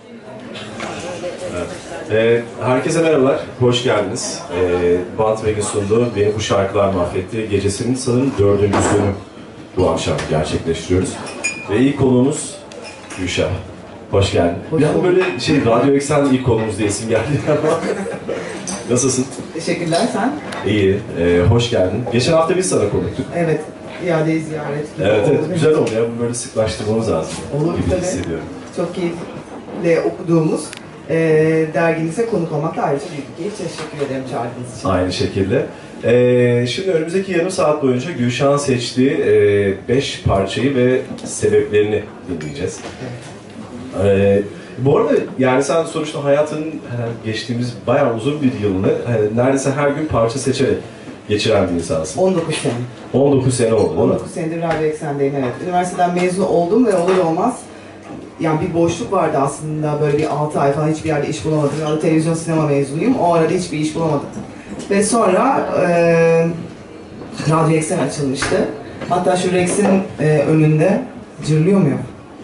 Herkese merhabalar, hoş geldiniz. Bantweg'in sunduğu Beni Bu Şarkılar Mahvetti gecesinin sanırım 4.'sünü bu akşam gerçekleştiriyoruz. Ve ilk konuğumuz Gülşah. Hoş geldin. Yani böyle Radyo Eksen ilk konuğumuz diye isim geldi ama. Nasılsın? Teşekkürler, sen? İyi, hoş geldin. Geçen hafta biz sana konuktuk. Evet, iadeyi ziyaret. Evet, güzel oldu ya, bunu böyle sıklaştırmamız lazım. Olur gibi hissediyorum. Çok keyifle okuduğumuz derginize konuk olmakla ayrıca büyük bir keyif. Teşekkür ederim çağırdığınız için. Aynı şekilde. Şimdi önümüzdeki yarım saat boyunca Gülşah'ın seçtiği 5 parçayı ve sebeplerini dinleyeceğiz. Evet. Bu arada yani sen sonuçta hayatının geçtiğimiz bayağı uzun bir yılını neredeyse her gün parça seçerek geçiren bir insansın. 19 sene. 19 sene oldu değil mi? 19 senedir Radyo Eksen'deyim, evet. Üniversiteden mezun oldum ve olur olmaz yani bir boşluk vardı aslında, böyle bir 6 ay falan hiçbir yerde iş bulamadım. Ben televizyon sinema mezunuyum, o arada hiçbir iş bulamadım. Ve sonra Radyo Eksen açılmıştı. Hatta şu Rex'in önünde, cırlıyor muyum?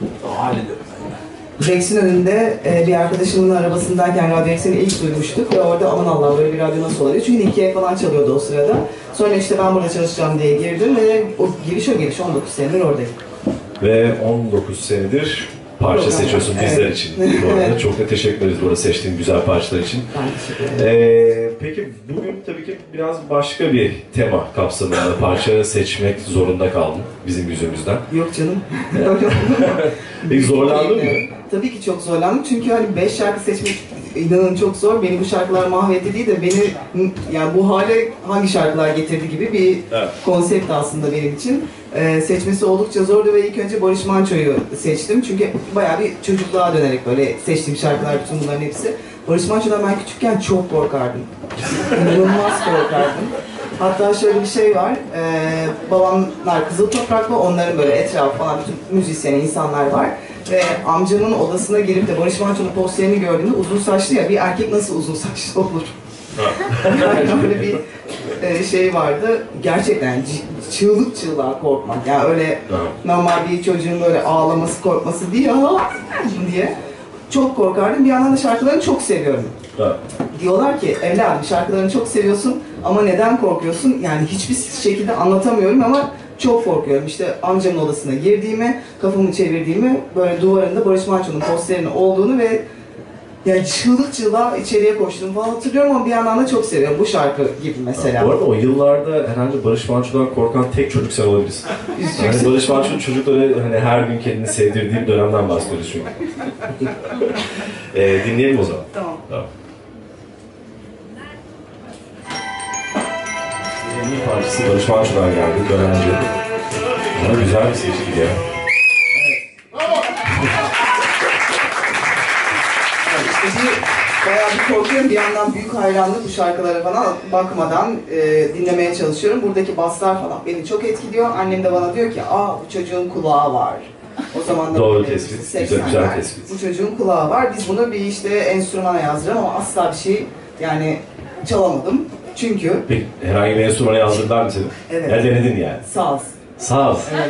Rex'in önünde bir arkadaşımın arabasındayken Radyo Eksen'i ilk duymuştuk ve orada aman Allah böyle bir radyo nasıl oluyor? Çünkü Nikiye falan çalıyordu o sırada. Sonra işte ben burada çalışacağım diye girdim ve o giriş 19 senedir oradayım. Ve 19 senedir parça seçiyorsun bizler için. Bu arada çok da teşekkür ederiz bu arada seçtiğin güzel parçalar için. Ben teşekkür ederim. Peki bugün tabii ki biraz başka bir tema kapsamında parça seçmek zorunda kaldın bizim yüzümüzden. Yok canım. Peki zorlandın mı? Tabii ki çok zorlandım çünkü hani 5 şarkı seçmek inanın çok zor. Beni bu şarkılar mahvetti değil de beni yani bu hale hangi şarkılar getirdi gibi bir konsept aslında benim için. Seçmesi oldukça zordu ve ilk önce Barış Manço'yu seçtim çünkü bayağı bir çocukluğa dönerek böyle seçtiğim şarkılar bütün bunların hepsi. Barış Manço'dan ben küçükken çok korkardım. İnanılmaz korkardım. Hatta şöyle bir şey var, babamlar Kızıl Topraklı, onların böyle etrafı falan bütün müzisyen insanlar var. Ve amcamın odasına girip de Barış Manço'nun posterini gördüğümde uzun saçlı ya, bir erkek nasıl uzun saçlı olur? Yani öyle bir şey vardı, gerçekten çığlık çığlığa korkmak. Yani öyle normal bir çocuğun böyle ağlaması korkması değil diye. Çok korkardım, bir yandan da şarkılarını çok seviyorum. Diyorlar ki evladım şarkılarını çok seviyorsun ama neden korkuyorsun? Yani hiçbir şekilde anlatamıyorum ama çok korkuyorum. İşte amcamın odasına girdiğimi, kafamı çevirdiğimi, böyle duvarında Barış Manço'nun posterinin olduğunu ve yani çığlık çığlığa içeriye koştuğumu falan hatırlıyorum ama bir yandan da çok seviyorum bu şarkı gibi mesela. Bu arada o yıllarda herhalde Barış Manço'dan korkan tek çocuk sen olabilirsin. Yani Barış Manço'nun çocukları hani her gün kendini sevdirdiği bir dönemden bahsediyoruz çünkü. Dinleyelim o zaman. Tamam. En iyi parçası Barış Manço'dan geldi dönemci. Ama güzel bir seçki ya. Bayağı bir korkuyorum, bir yandan büyük hayranlık bu şarkılara falan bakmadan dinlemeye çalışıyorum. Buradaki baslar falan beni çok etkiliyor. Annem de bana diyor ki, bu çocuğun kulağı var. O zaman da doğru tespit, güzel tespit. Bu çocuğun kulağı var. Biz bunu bir işte enstrümana yazdıralım ama asla bir şey yani çalamadım. Çünkü... Peki herhangi bir enstrümana yazdırdılar mı seni? Evet. Ya denedin yani? Saz. Saz. Evet.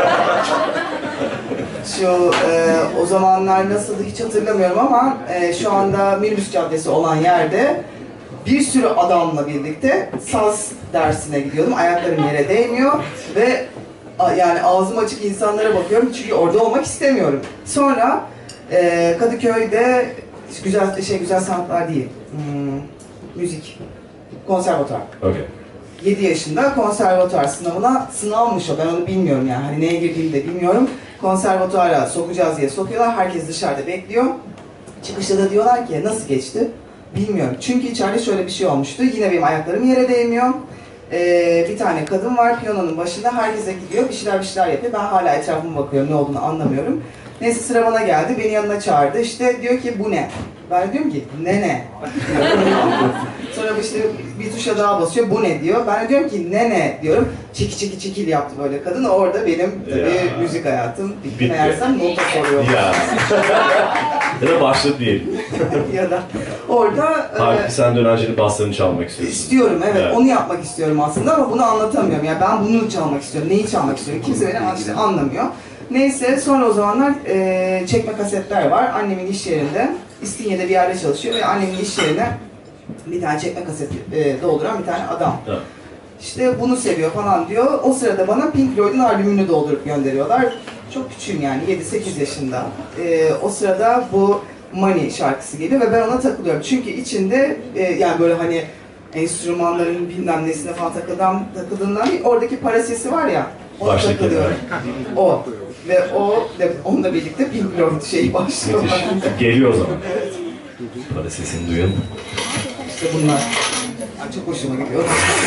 Şu o zamanlar nasıldı hiç hatırlamıyorum ama şu anda Minibüs Caddesi olan yerde bir sürü adamla birlikte saz dersine gidiyordum. Ayaklarım yere değmiyor ve yani ağzım açık insanlara bakıyorum çünkü orada olmak istemiyorum. Sonra Kadıköy'de güzel sanatlar değil, müzik, konservatuar. Okay. 7 yaşında konservatuar sınavına sınavmış o, ben onu bilmiyorum yani hani neye girdiğimi de bilmiyorum. Konservatuara sokacağız diye sokuyorlar, herkes dışarıda bekliyor. Çıkışta da diyorlar ki nasıl geçti? Bilmiyorum. Çünkü içeride şöyle bir şey olmuştu, yine benim ayaklarım yere değmiyor. Bir tane kadın var piyanonun başında, herkese gidiyor, bir şeyler yapıyor. Ben hala etrafıma bakıyorum, ne olduğunu anlamıyorum. Neyse sıra bana geldi, beni yanına çağırdı. İşte diyor ki bu ne? Ben diyorum ki ne? Sonra işte bir tuşa daha basıyor, bu ne diyor. Ben de diyorum ki ne diyorum. Çekil yaptı böyle kadın. Orada benim tabii müzik hayatım bitti. Meğersem nota soruyor. Ya da başladı diyelim. Ya da orada... Halbuki sen dönercenin baslarını çalmak istiyorsun. İstiyorum, evet. Onu yapmak istiyorum aslında ama bunu anlatamıyorum. Yani ben bunu çalmak istiyorum. Neyi çalmak istiyorum? Kimse beni işte anlamıyor. Neyse sonra o zamanlar çekme kasetler var. Annemin iş yerinde, İstinye'de bir yerde çalışıyor ve annemin iş yerine bir tane çekme kaset dolduran bir tane adam. Evet. İşte bunu seviyor falan diyor. O sırada bana Pink Floyd'un albümünü doldurup gönderiyorlar. Çok küçüğüm yani 7-8 yaşında. O sırada bu Money şarkısı geliyor ve ben ona takılıyorum. Çünkü içinde yani böyle hani enstrümanların bilmem nesine falan takıldığından değil, oradaki para sesi var ya, ona Baştaki takılıyorum. O. Ve onunla birlikte Pink Floyd şeyi başlıyor. Geliyor o zaman. Para sesini duyun. İşte bunlar. Ay, çok hoşuma gidiyor.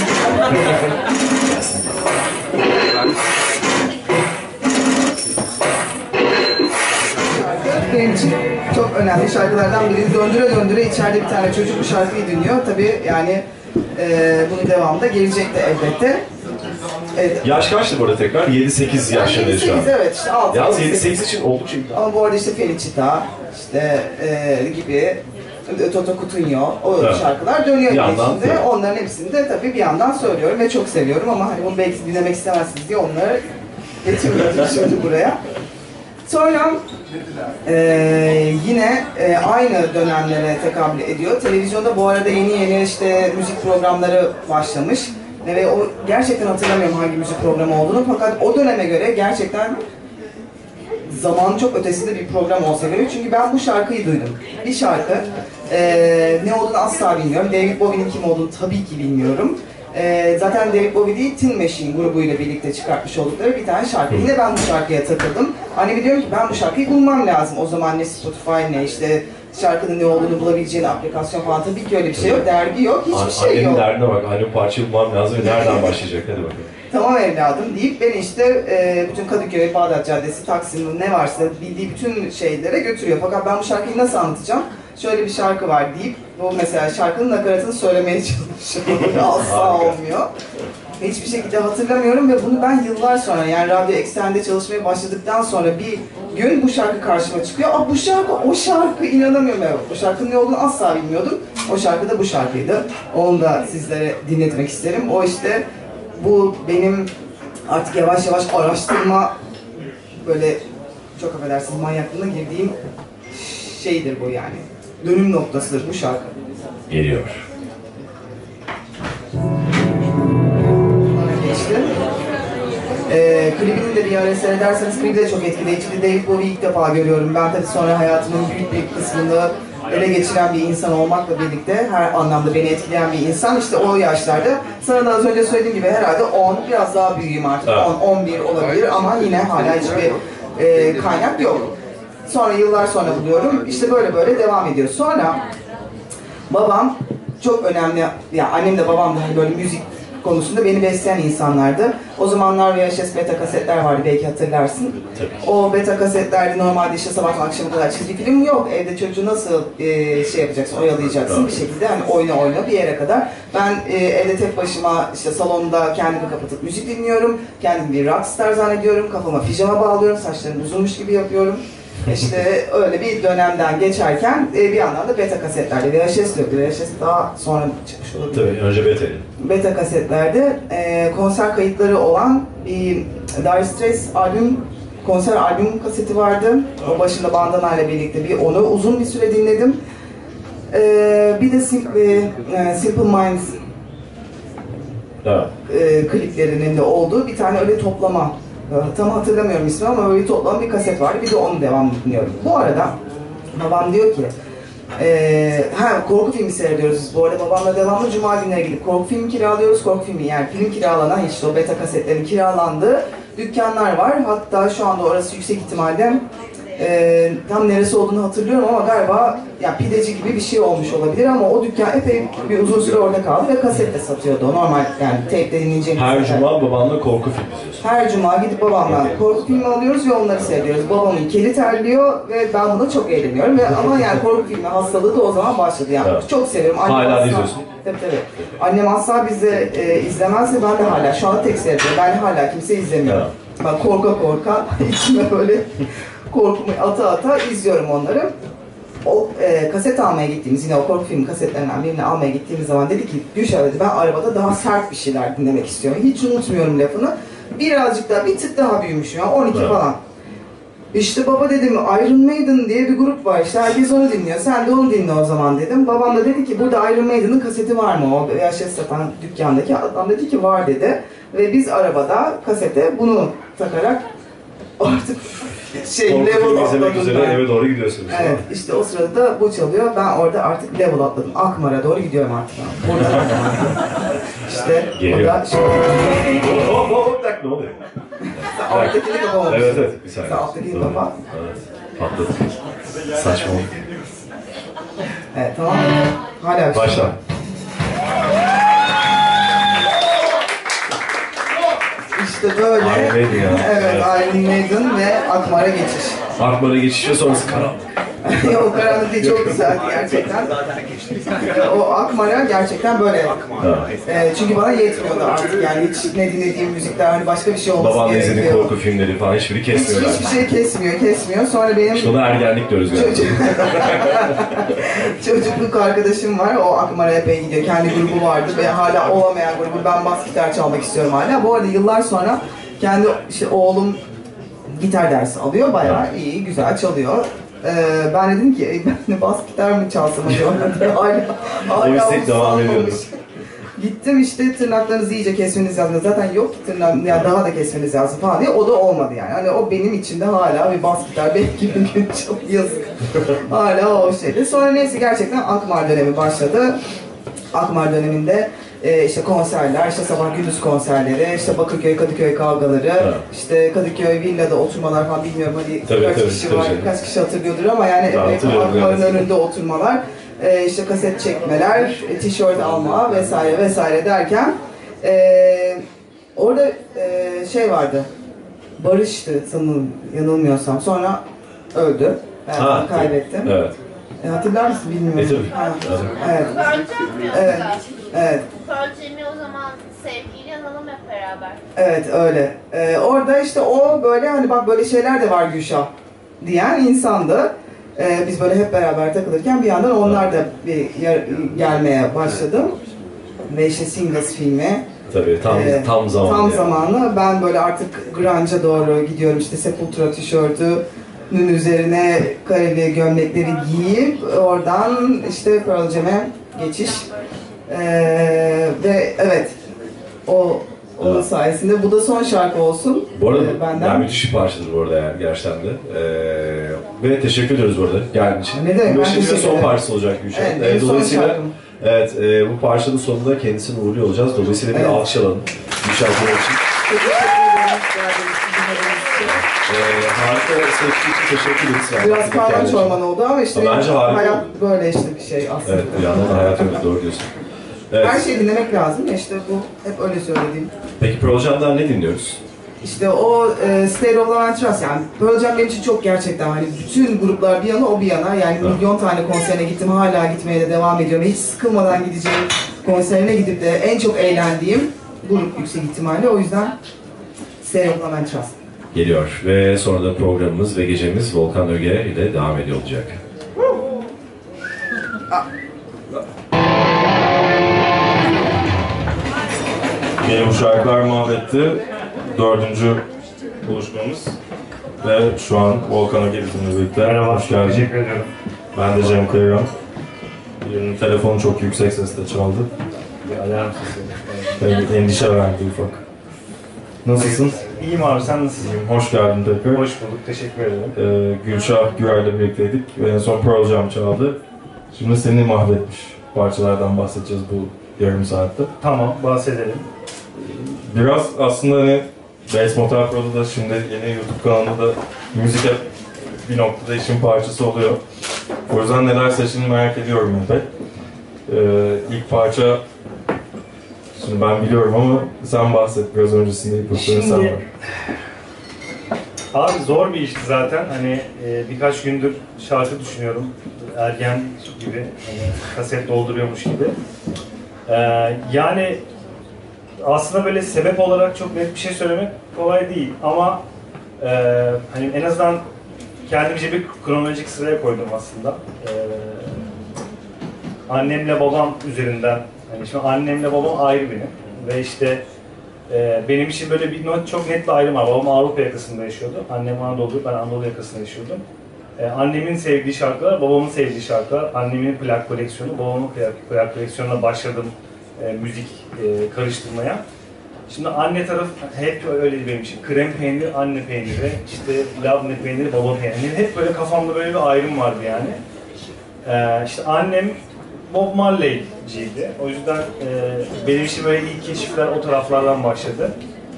Benim için çok önemli şarkılardan biri. Döndüre döndüre içeride bir tane çocuk bu şarkıyı dinliyor. Tabii yani bunun devamı da gelecekti elbette. Evet. Yaş kaçtı bu arada tekrar? 7-8 yaşlarında şu an. 7-8 evet işte 6. Yalnız 7-8 için oldukça iddialı. Ama bu arada işte Felicita işte gibi Toto Cutugno o evet. Şarkılar dönüyor içinde. Evet. Onların hepsini de tabii bir yandan söylüyorum ve çok seviyorum ama hani bunu belki dinlemek istemezsiniz diye onları getirmiyorum şimdi buraya. Sonra yine aynı dönemlere tekabül ediyor. Televizyonda bu arada yeni işte müzik programları başlamış. Ve o gerçekten hatırlamıyorum hangi müzik programı olduğunu fakat o döneme göre gerçekten zamanın çok ötesinde bir program olsa gerek. Çünkü ben bu şarkıyı duydum. Bir şarkı, ne olduğunu asla bilmiyorum. David Bowie'nin kim olduğunu tabii ki bilmiyorum. Zaten David Bowie değil, Tin Machine grubuyla birlikte çıkartmış oldukları bir tane şarkı. Yine ben bu şarkıya takıldım. Hani diyorum ki ben bu şarkıyı bulmam lazım. O zaman ne Spotify ne işte şarkının ne olduğunu bulabileceğin aplikasyon falan tabii ki öyle bir şey yok. Dergi yok, hiçbir şey yok. Annenin derdine bak, annem parça bulmam lazım ve nereden başlayacak? Hadi bakalım. Tamam evladım deyip beni işte bütün Kadıköy, Bağdat Caddesi, Taksim ne varsa bildiği bütün şeylere götürüyor. Fakat ben bu şarkıyı nasıl anlatacağım? Şöyle bir şarkı var deyip bu mesela şarkının nakaratını söylemeye çalışıyorum. Asla olmuyor. Hiçbir şekilde hatırlamıyorum ve bunu ben yıllar sonra yani Radyo Eksen'de çalışmaya başladıktan sonra bir gün bu şarkı karşıma çıkıyor. Bu şarkı o şarkı, inanamıyorum. Evet, o şarkının ne olduğunu asla bilmiyordum. O şarkı da bu şarkıydı. Onu da sizlere dinletmek isterim. O işte bu benim artık yavaş yavaş araştırma böyle çok affedersiniz manyaklığına girdiğim şeydir bu yani. Dönüm noktasıdır bu şarkı. Geliyor. Geçti. Klibini de bir ara seyrederseniz klibi de çok etkileyiciydi. David Bowie'yi ilk defa görüyorum. Ben tabii sonra hayatımın büyük bir kısmını ele geçiren bir insan olmakla birlikte her anlamda beni etkileyen bir insan. İşte o yaşlarda sana da az önce söylediğim gibi herhalde 10, biraz daha büyüğüm artık. Evet. 10, 11 olabilir ama yine hala hiçbir kaynak yok. Sonra yıllar sonra buluyorum. İşte böyle böyle devam ediyor. Sonra babam çok önemli, ya annem de babam da hani böyle müzik konusunda beni besleyen insanlardı. O zamanlar VHS beta kasetler vardı, belki hatırlarsın. Tabii. O beta kasetlerde normalde işte sabahtan akşama kadar çizgi film yok. Evde çocuğu nasıl şey yapacaksın, oyalayacaksın bir şekilde hani oyna bir yere kadar. Ben evde tek başıma işte salonda kendimi kapatıp müzik dinliyorum. Kendimi bir rockstar zannediyorum. Kafama pijama bağlıyorum, saçlarım uzunmuş gibi yapıyorum. İşte öyle bir dönemden geçerken bir yandan da beta kasetlerde VHS yok. VHS daha sonra çıkmış olabilir. Tabii önce beta'ydı. Beta kasetlerde konser kayıtları olan bir Dire Straits konser albüm kaseti vardı. O başında bandana ile birlikte onu uzun bir süre dinledim. Bir de Simple Minds kliplerinin de olduğu bir tane öyle toplama. Tam hatırlamıyorum ismini ama öyle toplama bir kaset vardı. Bir de onu devamlı dinliyorum. Bu arada babam diyor ki korku filmi seyrediyoruz biz. Bu arada babamla devamlı cuma günleri gidip korku filmi kiralıyoruz. Korku filmi yani film kiralanan işte o beta kasetlerin kiralandığı dükkanlar var. Hatta şu anda orası yüksek ihtimalle tam neresi olduğunu hatırlıyorum ama galiba ya pideci gibi bir şey olmuş olabilir ama o dükkan epey bir uzun süre orada kaldı ve kasetle satıyordu. Normal yani tape'de dinleyeceğimiz. Her cuma babanla korku filmi izliyorsun. Her cuma gidip babamla korku filmi alıyoruz ve onları seyrediyoruz. Babamın keli terliyor ve ben buna çok eğleniyorum ama yani korku filmi hastalığı da o zaman başladı yani. Evet. Çok seviyorum. Hala izliyorsun. Tabii. Annem asla bizi izlemezse ben de hala şu anda tek seyrediyorum. Ben hala kimse izlemiyor. Evet. Ben korka içime böyle korkumu ata izliyorum onları. O kaset almaya gittiğimiz, yine o korku filmi kasetlerinden birini almaya gittiğimiz zaman dedi ki Gülşah dedi ben arabada daha sert bir şeyler dinlemek istiyorum. Hiç unutmuyorum lafını. Birazcık daha bir tık daha büyümüşüm yani 12 falan. İşte baba dedim Iron Maiden diye bir grup var işte herkes onu dinliyor. Sen de onu dinle o zaman dedim. Babam da dedi ki burada Iron Maiden'ın kaseti var mı? O VHS satan dükkandaki adam dedi ki var dedi. Ve biz arabada kasete bunu takarak artık level izlemek üzere atladım ben. eve doğru gidiyorsunuz. Evet işte o sırada da bu çalıyor. Ben orada artık level atladım. Akmar'a doğru gidiyorum artık. Burada işte Geliyor. o da Hop ne oluyor? alttakini kapamamışsın. Evet bir saniye. Alttakini kapa. Evet patladı. Saçma oldu. Evet tamam mı? Hala bir şey. Başla. İşte böyle. Iron Maiden ya. Evet, Iron Maiden ve Akmar'a geçiş. Akmar'a geçiş ve sonrası karanlık. O karanlık değil, çok güzeldi gerçekten. O Akmar'a gerçekten böyle. Çünkü bana yetmiyordu artık yani hiç ne dinlediğim müzikler hani başka bir şey olması Babanla izlediğin gerekiyor. korku filmleri falan hiçbiri kesmiyor. Hiçbir şey kesmiyor. Sonra benim İşte ona ergenlik diyoruz galiba. çocukluk arkadaşım var, o Akmar'a epey gidiyor. Kendi grubu vardı ve hala olamayan grubu. Ben bas gitar çalmak istiyorum hala. Bu arada yıllar sonra kendi işte oğlum gitar dersi alıyor, bayağı iyi, güzel çalıyor. Ben dedim ki ben de bas gitar mı çalsam acaba? hala istek devam ediyordu. usanmamış. Gittim işte tırnaklarınızı iyice kesmeniz lazım. Zaten yok ki tırnak, yani daha da kesmeniz lazım falan diye. O da olmadı yani. Hani o benim içimde hala bir bas gitar belki bir gün çok yazık. Hala o şeydi. Sonra neyse gerçekten Akmar dönemi başladı. Akmar döneminde işte konserler, işte sabah gündüz konserleri, işte Bakırköy, Kadıköy kavgaları, işte Kadıköy villada oturmalar falan bilmiyorum hani kaç kişi var, kaç kişi hatırlıyordur ama yani Akmar'ın önünde oturmalar, işte kaset çekmeler, tişört alma vesaire vesaire derken orada şey vardı, Barış'tı sanırım yanılmıyorsam, sonra öldü. Ben kaybettim. Evet. Hatırlar mısın bilmiyorum. Evet. Evet. Evet. Pearl o zaman sevgiyle analım hep beraber. Evet öyle. Orada işte o böyle hani bak böyle şeyler de var Gülşah diyen insandı. Biz böyle hep beraber takılırken bir yandan onlar da bir gelmeye başladı. Ve işte Singles filmi. Tabii tam zamanı. Tam zamanı. Ben böyle artık grunge'a doğru gidiyorum, işte Sepultura tişörtünün üzerine kareli gömlekleri giyip oradan işte Pearl Jam'e geçiş. Ve evet onun sayesinde bu da son şarkı olsun. Bu arada benden. yani müthiş bir parçadır bu arada yani gerçekten de. Ve teşekkür ediyoruz bu arada geldiğin için. Ne demek? Bu şimdi son parçası olacak Gülşah. Evet, dolayısıyla bu parçanın sonunda kendisini uğurluyor olacağız. Dolayısıyla bir alkış alalım Gülşah Gülşah için. Harika seçtiği için teşekkür ederiz. Biraz karman çorman oldu ama işte hayat böyle işte bir şey aslında. Evet, bir yandan da hayat öyle, doğru diyorsun. Evet. Her şeyi dinlemek lazım. İşte bu hep öyle söylediğim. Peki Pearl Jam'dan ne dinliyoruz? İşte o State of Love and Trust, yani Pearl Jam benim için çok gerçekten hani bütün gruplar bir yana o bir yana, yani milyon tane konserine gittim, hala gitmeye de devam ediyorum. Hiç sıkılmadan gideceğim konserine gidip de en çok eğlendiğim grup yüksek ihtimalle, o yüzden State of Love and Trust. Geliyor ve sonra da programımız ve gecemiz Volkan Öge ile devam ediyor olacak. Beni bu şarkılar mahvetti. 4. buluşmamız. Ve şu an Volkan Öge bizimle birlikte. Merhaba, hoş geldin. teşekkür ediyorum. Ben de Cem Kayıran. Birinin telefonu çok yüksek sesle çaldı. Bir alarm sesi. Endişe verdi ufak. Nasılsın? İyiyim abi, sen nasılsın? Hoş geldin tekrar. Hoş bulduk, teşekkür ederim. Gülşah Güray'la birlikteydik ve en son Pearl Jam çaldı. Şimdi seni mahvetmiş parçalardan bahsedeceğiz bu yarım saatte. Tamam, bahsedelim. Biraz aslında hani Bass Motel Pro'da da şimdi yeni YouTube kanalında da müzik hep bir noktada işin parçası oluyor. O yüzden neler seçtiğini merak ediyorum epey. İlk parça, şimdi ben biliyorum ama sen bahset, biraz öncesinde ipuçları sen var. Abi zor bir işti zaten. Hani birkaç gündür şarkı düşünüyorum. Ergen gibi, hani kaset dolduruyormuş gibi. Yani aslında böyle sebep olarak çok net bir şey söylemek kolay değil ama hani en azından kendimce bir kronolojik sıraya koydum aslında. Annemle babam üzerinden, hani şimdi annemle babam ayrı benim ve işte Benim için böyle çok net bir ayrım var. Babam Avrupa yakasında yaşıyordu. Annem Anadolu, ben Anadolu yakasında yaşıyordum. Annemin sevdiği şarkılar, babamın sevdiği şarkılar. Annemin plak koleksiyonu, babamın plak koleksiyonuna başladım müzik karıştırmaya. Şimdi anne tarafı hep öyle benim için. Krem peyniri, anne peyniri, işte labne peyniri, baba peyniri. Hep böyle kafamda böyle bir ayrım vardı yani. İşte annem Bob Marley'ciydi. O yüzden benim için böyle ilk keşifler o taraflardan başladı.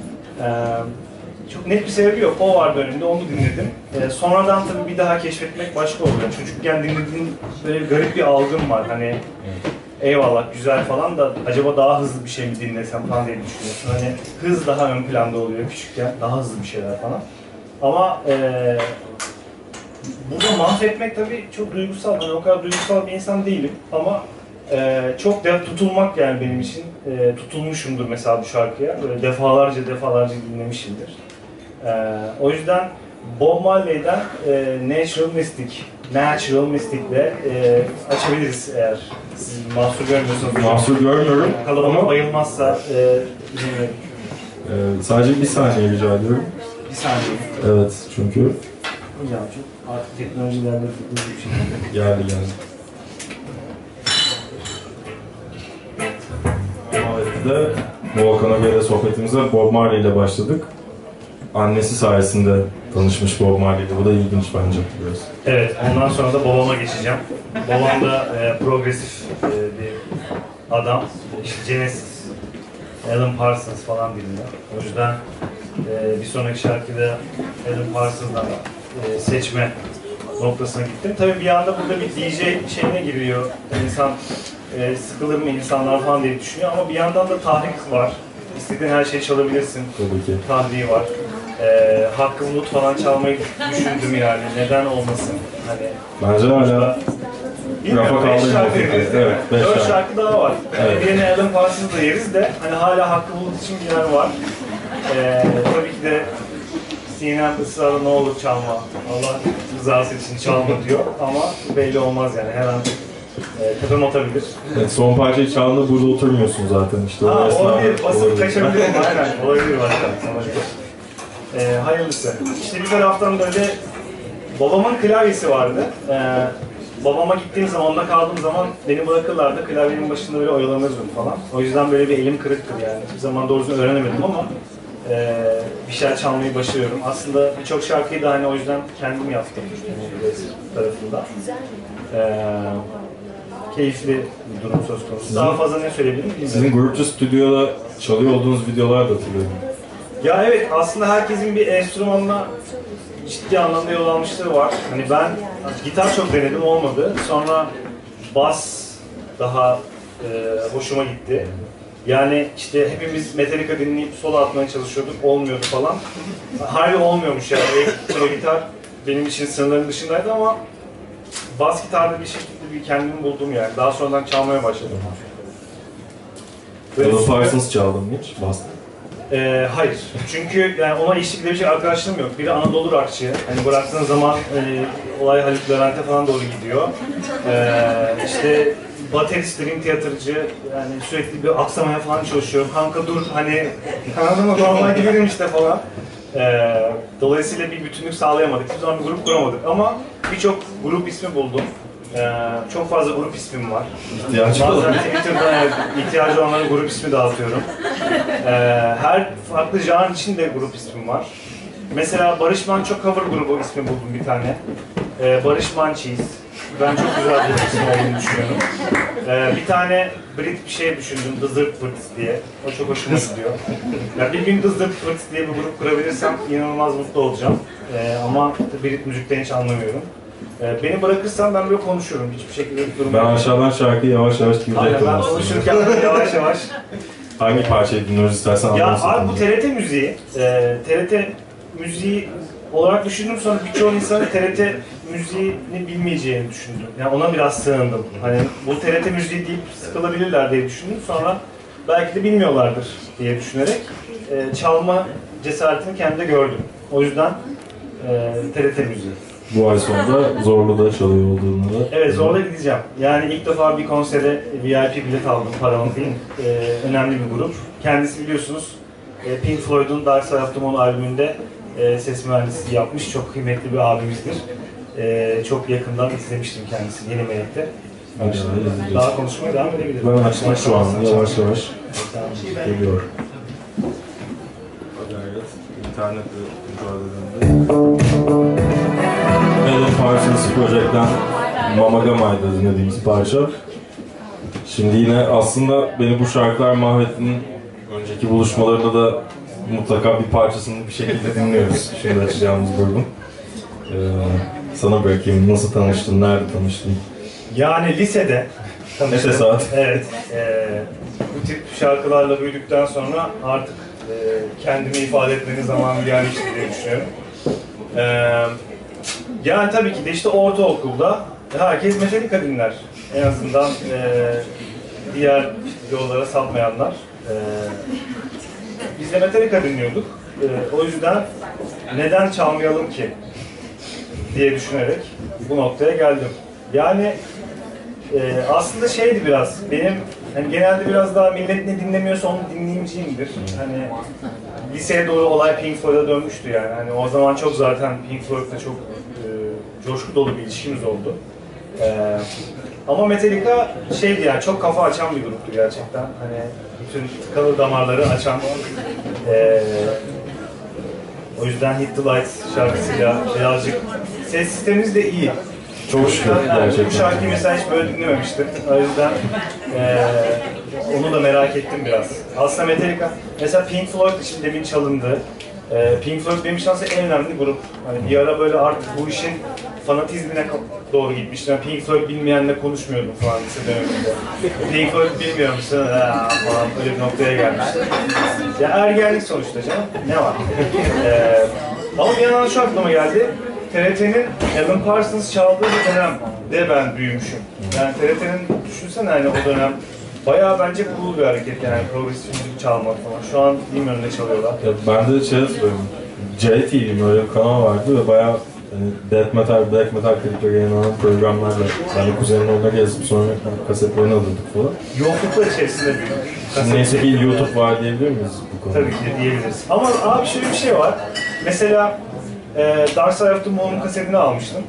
Çok net bir sebebi yok. O vardı önümde, onu dinledim. Sonradan tabii bir daha keşfetmek başka oluyor. Çocukken dinlediğim böyle garip bir algım var. Hani eyvallah güzel falan da acaba daha hızlı bir şey mi dinlesem falan diye düşünüyorsun. Hani hız daha ön planda oluyor küçükken. Daha hızlı bir şeyler falan. Ama burada mahvetmek tabii çok duygusal. Hani o kadar duygusal bir insan değilim ama çok tutulmak yani benim için. Tutulmuşumdur mesela bu şarkıya. Böyle defalarca dinlemişimdir. O yüzden Bob Marley'den Natural Mystic'le açabiliriz eğer siz mahsur görmüyorsanız. Mahsur görmüyorum Kalabalık ama bayılmazsa dinlerim. sadece bir saniye rica ediyorum. Bir saniye. Evet çünkü Hocam çok artık teknolojilerle bir şey. geldi. De Volkan'a göre sohbetimize Bob Marley ile başladık. Annesi sayesinde tanışmış Bob Marley ile. Bu da ilginç bence biraz. Evet, ondan sonra da babama geçeceğim. Babam da progresif bir adam. İşte Genesis, Alan Parsons falan dinliyor. O yüzden bir sonraki şarkıda Alan Parsons'dan seçme noktasına gittim. Tabii bir anda burada bir DJ şeyine giriyor. İnsan sıkılır mı insanlar falan diye düşünüyor ama bir yandan da tahrik var. İstediğin her şeyi çalabilirsin. Tabii ki. Tahriği var. Hakkı Bulut falan çalmayı düşündüm yani. Neden olmasın? Hani Bence hala bilmiyorum, rafa 5 kaldırıyor. şarkı yeriz değil mi? Evet, 4 5 şarkı daha var. Evet. Birine Alan Parsons'ı da yeriz de hani hala Hakkı Bulut için bir yer var. Tabii ki de Sinem ısrarla ne olur çalma. Allah rızası için çalma diyor ama belli olmaz yani her an tepem atabilir. Evet, son parçayı çaldığında burada oturmuyorsun zaten işte. Olabilir, basıp kaçabilirim. Aynen, olabilir başkan. Hayırlısı. İşte bir taraftan böyle babamın klavyesi vardı. Babama gittiğim zaman, onda kaldığım zaman beni bırakırlardı. Klavyenin başında böyle oyalanırdım falan. O yüzden böyle bir elim kırıktır yani. Hiçbir zaman doğrusunu öğrenemedim ama bir şeyler çalmayı başarıyorum. Aslında birçok şarkıyı da hani o yüzden kendim yaptım tarafında. Keyifli bir durum söz konusu. Daha fazla ne söyleyebilirim bilmiyorum. Sizin grupça stüdyoda çalıyor olduğunuz videolar da hatırlıyorum. Ya evet, aslında herkesin bir enstrümanla ciddi anlamda yol almışlığı var. Hani ben gitar çok denedim, olmadı. Sonra bas daha hoşuma gitti. Yani işte hepimiz Metallica dinleyip solo atmaya çalışıyorduk, olmuyordu falan. Harbi olmuyormuş yani. Elektro gitar benim için sınırların dışındaydı ama bas gitarda bir şekilde bir kendimi buldum yani. Daha sonradan çalmaya başladım. Alan Parsons çaldım mı hiç? Bastım. Hayır. Çünkü yani ona eşlik edebilecek arkadaşlarım yok. Biri Anadolu rockçı. Hani bıraktığın zaman olay Haluk Levent'e falan doğru gidiyor. İşte baterist, ring tiyatrocu, yani sürekli bir aksamaya falan çalışıyor. Kanka dur hani kanadıma normal gidelim işte falan. Dolayısıyla bir bütünlük sağlayamadık. Hiçbir zaman bir grup kuramadık ama birçok grup ismi buldum. Çok fazla grup ismim var. Bazen Twitter'da ihtiyacı olanlara grup ismi dağıtıyorum. Her farklı janr için de grup ismim var. Mesela Barış Manço cover grubu ismi buldum bir tane. Barış Mançiz. Ben çok güzel bir isim olduğunu düşünüyorum. Bir tane Brit bir şey düşündüm, The Zırtpırt diye. O çok hoşuma gidiyor. Ya bir gün The Zırtpırt diye bir grup kurabilirsem inanılmaz mutlu olacağım. Ama Brit müzikten hiç anlamıyorum. Beni bırakırsan ben böyle konuşurum. Hiçbir şekilde bir durum Ben yok. aşağıdan şarkıyı yavaş yavaş girecektim Aynen, ben aslında. konuşurken yavaş yavaş. Hangi parçayı dinliyoruz istersen Ya anlarsın. abi bu TRT müziği, TRT müziği olarak düşündüm, sonra birçok insanın TRT müziğini bilmeyeceğini düşündüm. Yani ona biraz sığındım. Hani bu TRT müziği deyip sıkılabilirler diye düşündüm. Sonra belki de bilmiyorlardır diye düşünerek çalma cesaretini kendimde gördüm. O yüzden TRT müziği. Bu ay sonunda Zorlu'da çalıyor olduğunu da. Evet, Zorlu'da gideceğim. Yani ilk defa bir konsere VIP bilet aldım, paramı değil. Önemli bir grup. Kendisi biliyorsunuz Pink Floyd'un Dark Side of the Moon albümünde ses mühendisliği yapmış. Çok kıymetli bir abimizdir. Çok yakından izlemiştim kendisini Yeni Melek'te. Daha konuşmaya devam edebiliriz. Ben açmak şu an yavaş yavaş geliyor. İnternette Alan Parsons Project'ten Mama Gama'ydı dinlediğimiz parça. Şimdi yine aslında beni bu şarkılar mahvettiğinin önceki buluşmalarında da mutlaka bir parçasını bir şekilde dinliyoruz. Şimdi açacağımız bölüm. Sana bırakayım. Nasıl tanıştın? Nerede tanıştın? Yani lisede tanıştım. Neyse saat. Evet. Bu tip şarkılarla büyüdükten sonra artık kendimi ifade etmenin zamanı gelmişti diye düşünüyorum. Yani tabii ki de işte ortaokulda herkes Metallica dinler. En azından diğer yollara sapmayanlar. Biz de Metallica dinliyorduk. O yüzden neden çalmayalım ki diye düşünerek bu noktaya geldim. Yani aslında şeydi biraz, benim hani genelde biraz daha millet ne dinlemiyorsa onu dinleyiciyimdir. Hani liseye doğru olay Pink Floyd'a dönmüştü yani. Hani o zaman çok zaten Pink Floyd'la çok coşku dolu bir ilişkimiz oldu. Ama Metallica şeydi yani, çok kafa açan bir gruptu gerçekten. Hani bütün tıkalı damarları açan. O yüzden Hit the Lights şarkısıyla birazcık ses sistemimiz de iyi. Çok şükür Yani bu şarkıyı mesela hiç böyle dinlememiştim. O yüzden onu da merak ettim biraz. Aslında Metallica, mesela Pink Floyd için demin çalındı. Pink Floyd benim için aslında en önemli grup. Hani bir ara böyle artık bu işin fanatizmine doğru gitmiştim. Yani Pink Floyd bilmeyenle konuşmuyordum falan lise döneminde. Pink Floyd bilmiyor musun? Falan öyle bir noktaya gelmiştim. Ya ergenlik sonuçta canım. Ne var? Ama bir yandan şu aklıma geldi. TRT'nin Alan Parsons çaldığı bir dönemde ben büyümüşüm. Yani TRT'nin düşünsene hani o dönem bayağı bence cool bir hareket yani progresif müzik çalmak falan. Şu an bilmiyorum ne çalıyorlar. Ya ben de şey hatırlıyorum. JTV böyle bir kanal vardı ve bayağı hani death metal, black metal klipleri yayınlanan programlarla ben de kuzenimle onları yazıp sonra kasetlerini alırdık falan. Yokluklar içerisinde büyüdüm. Şimdi neyse ki YouTube var diyebilir miyiz bu konuda? Tabii ki de diyebiliriz. Ama abi şöyle bir şey var. Mesela Dark Side of the Moon'un kasetini almıştım.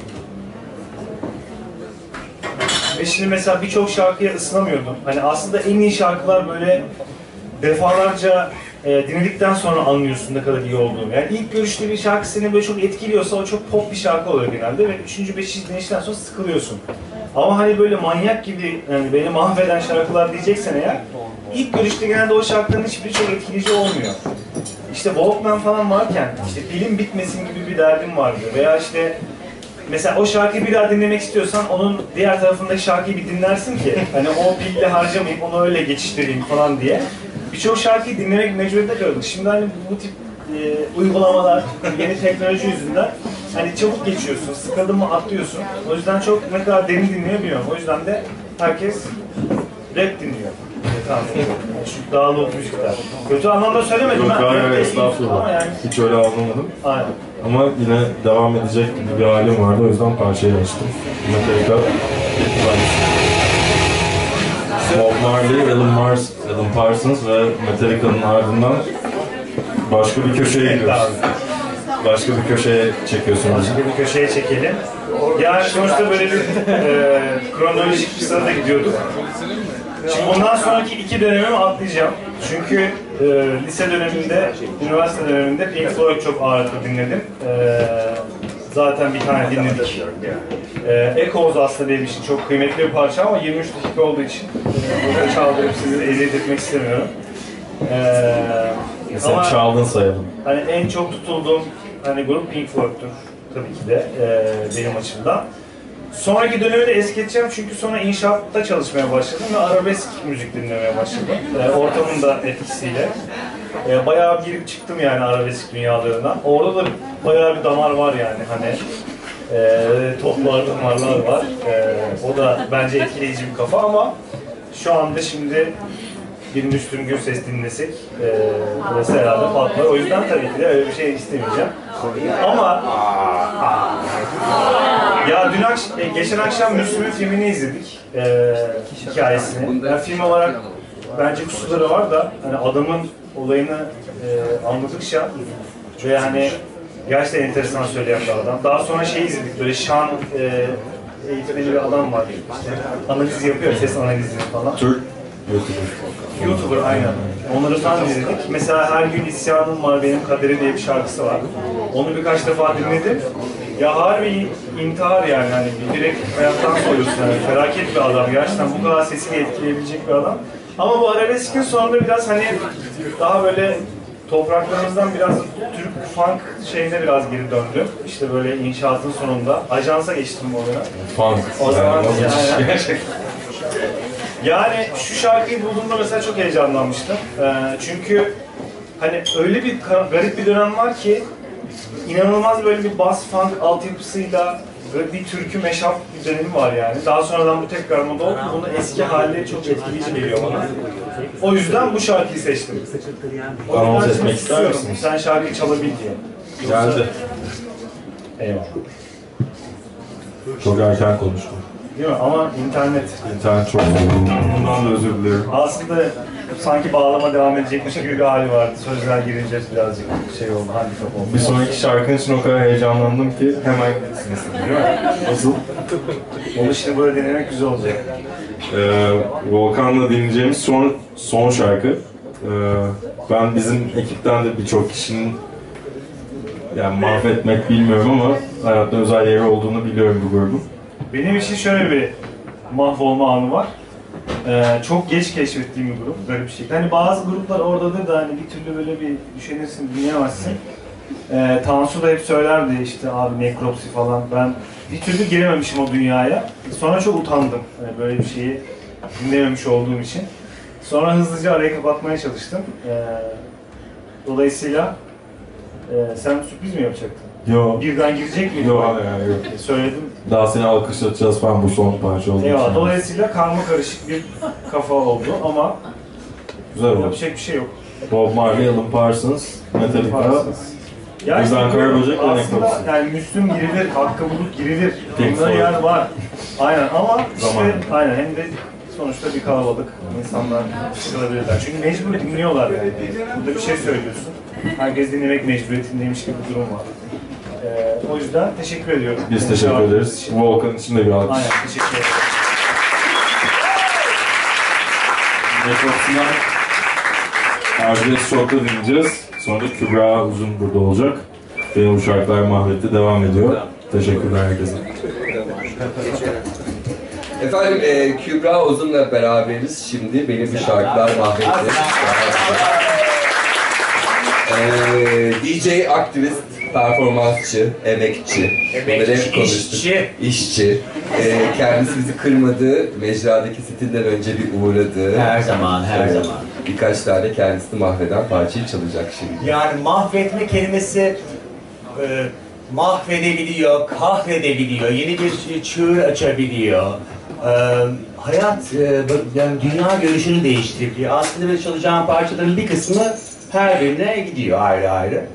Ve şimdi mesela birçok şarkıya ısınamıyordum. Hani aslında en iyi şarkılar böyle defalarca dinledikten sonra anlıyorsun ne kadar iyi olduğunu. Yani ilk görüşte bir şarkı seni böyle çok etkiliyorsa o çok pop bir şarkı oluyor genelde ve 3. 5. dinleyişten sonra sıkılıyorsun. Ama hani böyle manyak gibi yani beni mahveden şarkılar diyeceksen eğer ilk görüşte genelde o şarkıların hiçbiri çok etkileyici olmuyor. İşte Walkman falan varken işte pilim bitmesin gibi bir derdim vardı veya işte mesela o şarkıyı bir daha dinlemek istiyorsan onun diğer tarafındaki şarkıyı bir dinlersin ki hani o pille harcamayıp onu öyle geçiştireyim falan diye. Birçok şarkıyı dinlemek mecburiyette kaldık. Şimdi hani bu tip uygulamalar, yeni teknoloji yüzünden hani çabuk geçiyorsun, sıkıldın mı atlıyorsun. O yüzden çok ne kadar derin dinliyor bilmiyorum. O yüzden de herkes rap dinliyor. Tamam. Şu dağlı müzikler. Kötü anlamda söylemedim. Yok hayır Rap estağfurullah. yani... Hiç öyle anlamadım. Aynen. Ama yine devam edecek gibi bir halim vardı o yüzden parçayı açtım. Metallica, Bob Marley, Alan Parsons ve Metallica'nın ardından başka bir köşeye gidiyoruz. Başka bir köşeye çekiyorsunuz. Başka bir köşeye çekelim. Yani sonuçta böyle bir kronolojik bir sırada gidiyorduk. Şimdi bundan sonraki 2 dönemimi atlayacağım. Çünkü lise döneminde, üniversite döneminde Pink Floyd çok ağırlıklı dinledim. Zaten bir tane dinledik. Echoes aslında benim için çok kıymetli bir parça ama 23 dakika olduğu için burada çaldırıp sizi de eziyet etmek istemiyorum. Sen çaldın sayalım. Hani en çok tutulduğum hani grup Pink Floyd'tur tabii ki de benim açımdan. Sonraki dönemi de es geçeceğim çünkü sonra inşaatta çalışmaya başladım ve arabesk müzik dinlemeye başladım. Ortamın da etkisiyle. Bayağı girip çıktım yani arabesk dünyalarına. Orada da bayağı bir damar var yani hani. Toplar, damarlar var. O da bence etkileyici bir kafa ama şu anda şimdi bir Müslüm Gürses dinlesek burası herhalde patlar. O yüzden tabii ki de öyle bir şey istemeyeceğim. Ama ya geçen akşam Müslüm'ün filmini izledik. Hikayesini. Yani film olarak bence kusurları var da hani adamın olayını anladıkça ve hani gerçekten enteresan söyleyen bir adam. Daha sonra şey izledik, böyle şan eğitmeni bir adam var. İşte analiz yapıyor, ses analizi falan. Türk YouTuber aynen. Onları falan izledik. Mesela Her Gün İsyanım Var Benim Kaderi diye bir şarkısı var. Onu birkaç defa dinledim. Ya harbi intihar yani, hani direkt hayattan soyuyorsun yani. Felaket bir adam, gerçekten bu kadar sesini etkileyebilecek bir adam. Ama bu arabeskin sonunda biraz hani daha böyle topraklarımızdan biraz Türk funk şeyine biraz geri döndü. İşte böyle inşaatın sonunda. Ajansa geçtim oraya. funk. O zaman Yani, gerçekten. Yani şu şarkıyı bulduğumda mesela çok heyecanlanmıştım. Çünkü hani öyle bir garip bir dönem var ki inanılmaz böyle bir bass funk altyapısıyla böyle bir türkü meşap bir dönemi var yani. Daha sonradan bu tekrar moda oldu. Bunun eski hali çok etkileyici geliyor bana. O yüzden bu şarkıyı seçtim. O Anons yüzden etmek ister susuyorum. misiniz? Sen şarkıyı çalabil diye. Geldi. Eyvallah. Çok erken konuştum. Değil mi? Ama internet. İnternet çok zor. Bundan da özür dilerim. Aslında sanki bağlama devam edecekmiş gibi bir hali vardı. Sözler girince birazcık şey oldu, handikap oldu. Bir sonraki şarkın için o kadar heyecanlandım ki hemen gitsin istedim, değil mi? Nasıl? Onu şimdi böyle denemek güzel olacak. Volkan'la dinleyeceğimiz son şarkı. Ben bizim ekipten de birçok kişinin yani mahvetmek bilmiyorum ama hayatta özel yeri olduğunu biliyorum bu grubun. Benim için şöyle bir mahvolma anı var. Çok geç keşfettiğim bir grup, böyle bir şey. Hani bazı gruplar oradadır da hani bir türlü böyle bir düşünürsün, dinleyemezsin. Tansu da hep söylerdi işte abi Necropsy falan. Ben bir türlü girememişim o dünyaya. Sonra çok utandım böyle bir şeyi dinlememiş olduğum için. Sonra hızlıca arayı kapatmaya çalıştım. Dolayısıyla sen sürpriz mi yapacaktın? Yo. Birden girecek miydin? Yo, yani yok. Söyledim. Daha seni alkışlatacağız falan bu son parça olduğu için. Eyvallah. Dolayısıyla karma karışık bir kafa oldu ama Güzel oldu. yapacak bir şey yok. Bob Marley, Alan Parsons, Metallica, Yani Bizden Karaböcek ve aslında Necropsy. yani Müslüm girilir, Hakkı Bulut girilir. Pink Bunda Floyd. yer var. Aynen ama Zaman. işte aynen hem de sonuçta bir kalabalık. İnsanlar sıkılabilirler. Çünkü mecbur dinliyorlar yani. Burada bir şey söylüyorsun. Herkes dinlemek mecburiyetindeymiş gibi bir durum var. O yüzden teşekkür ediyorum. Biz teşekkür ederiz. Volkan için de bir alkış. Aynen teşekkür ederim. Necropsy'den Arzulet Şok'ta dinleyeceğiz. Sonra Kübra Uzun burada olacak. Benim bu şarkılar mahvetti devam ediyor. Teşekkürler herkese. Efendim Kübra Uzun'la beraberiz şimdi. Beni bu şarkılar mahvetti. DJ, aktivist, performansçı, emekçi. Bunları hep konuştuk. İşçi. Kendisi bizi kırmadı. Mecradaki setinden önce bir uğradı. Her zaman. Birkaç tane kendisini mahveden parçayı çalacak şimdi. Yani mahvetme kelimesi mahvedebiliyor, kahredebiliyor, yeni bir çığır açabiliyor. Hayat, yani dünya görüşünü değiştirebiliyor. Aslında böyle çalacağım parçaların bir kısmı her birine gidiyor ayrı ayrı.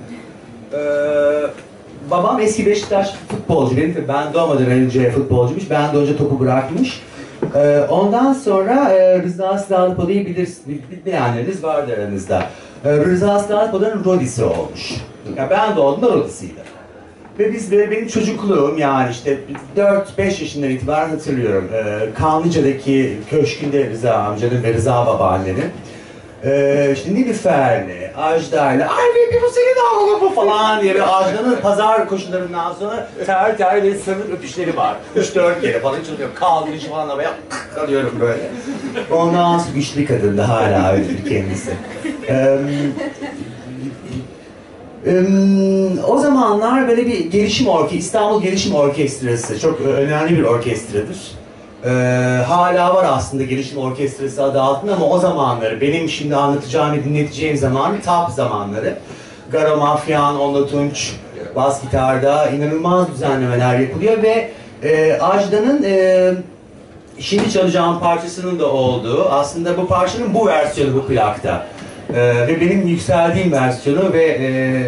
Babam eski Beşiktaş futbolcu, ben doğmadan önce futbolcuymuş, ben de önce topu bırakmış. Ondan sonra Rıza Silahlıpalı'yı bilenleriniz vardır aranızda. Rıza Silahlıpalı'nın Rodisi olmuş. Yani ben doğduğumda Rodisi'ydi. Ve benim çocukluğum yani işte 4-5 yaşından itibaren hatırlıyorum. Kanlıca'daki köşkünde Rıza amcanın ve Rıza babaannenin. İşte Nilüfer'le, Ajda'yla, ay bir bu senin oğlum falan diye bir Ajda'nın pazar koşularından sonra ter ve sarı öpüşleri var. 3-4 kere falan çalıyor. Kaldırıcı falan havaya kalıyorum böyle. Ondan sonra güçlü kadındı hala öyledir kendisi. O zamanlar böyle bir İstanbul Gelişim Orkestrası çok önemli bir orkestradır. Hala var aslında Gelişim Orkestrası adı altında ama o zamanları, benim şimdi anlatacağım ve dinleteceğim zaman top zamanları. Garo Mafyan, Onla Tunç, bas gitarda inanılmaz düzenlemeler yapılıyor ve Ajda'nın şimdi çalacağım parçasının da olduğu, aslında bu parçanın bu versiyonu bu plakta. Ve benim yükseldiğim versiyonu ve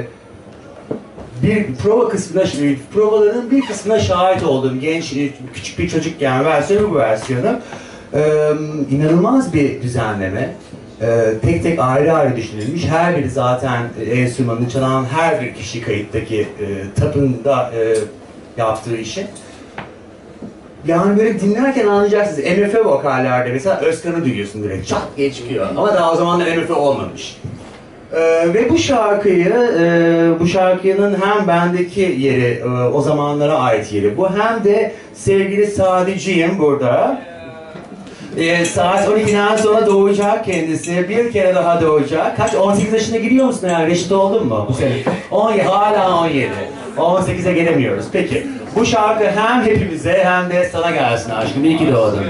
bir prova kısmına, provaların bir kısmına şahit olduğum genç, küçük bir çocukken versiyonu bu versiyonu. İnanılmaz bir düzenleme. tek tek ayrı ayrı düşünülmüş. Her biri zaten enstrümanını çalan her bir kişi kayıttaki tapında yaptığı işi. Yani böyle dinlerken anlayacaksınız. MF vokallerde mesela Özkan'ı duyuyorsun direkt. Çat diye çıkıyor. Ama daha o zamanlar MF olmamış. Ve bu şarkının hem bendeki yeri, o zamanlara ait yeri bu, hem de sevgili Sadiciğim burada. Saat 12'den sonra doğacak kendisi, bir kere daha doğacak. Kaç, 18 yaşına giriyor musun yani? Reşit oldun mu bu sene? 17, hala 17. 18'e gelemiyoruz. Peki, bu şarkı hem hepimize hem de sana gelsin aşkım. İyi ki doğdun.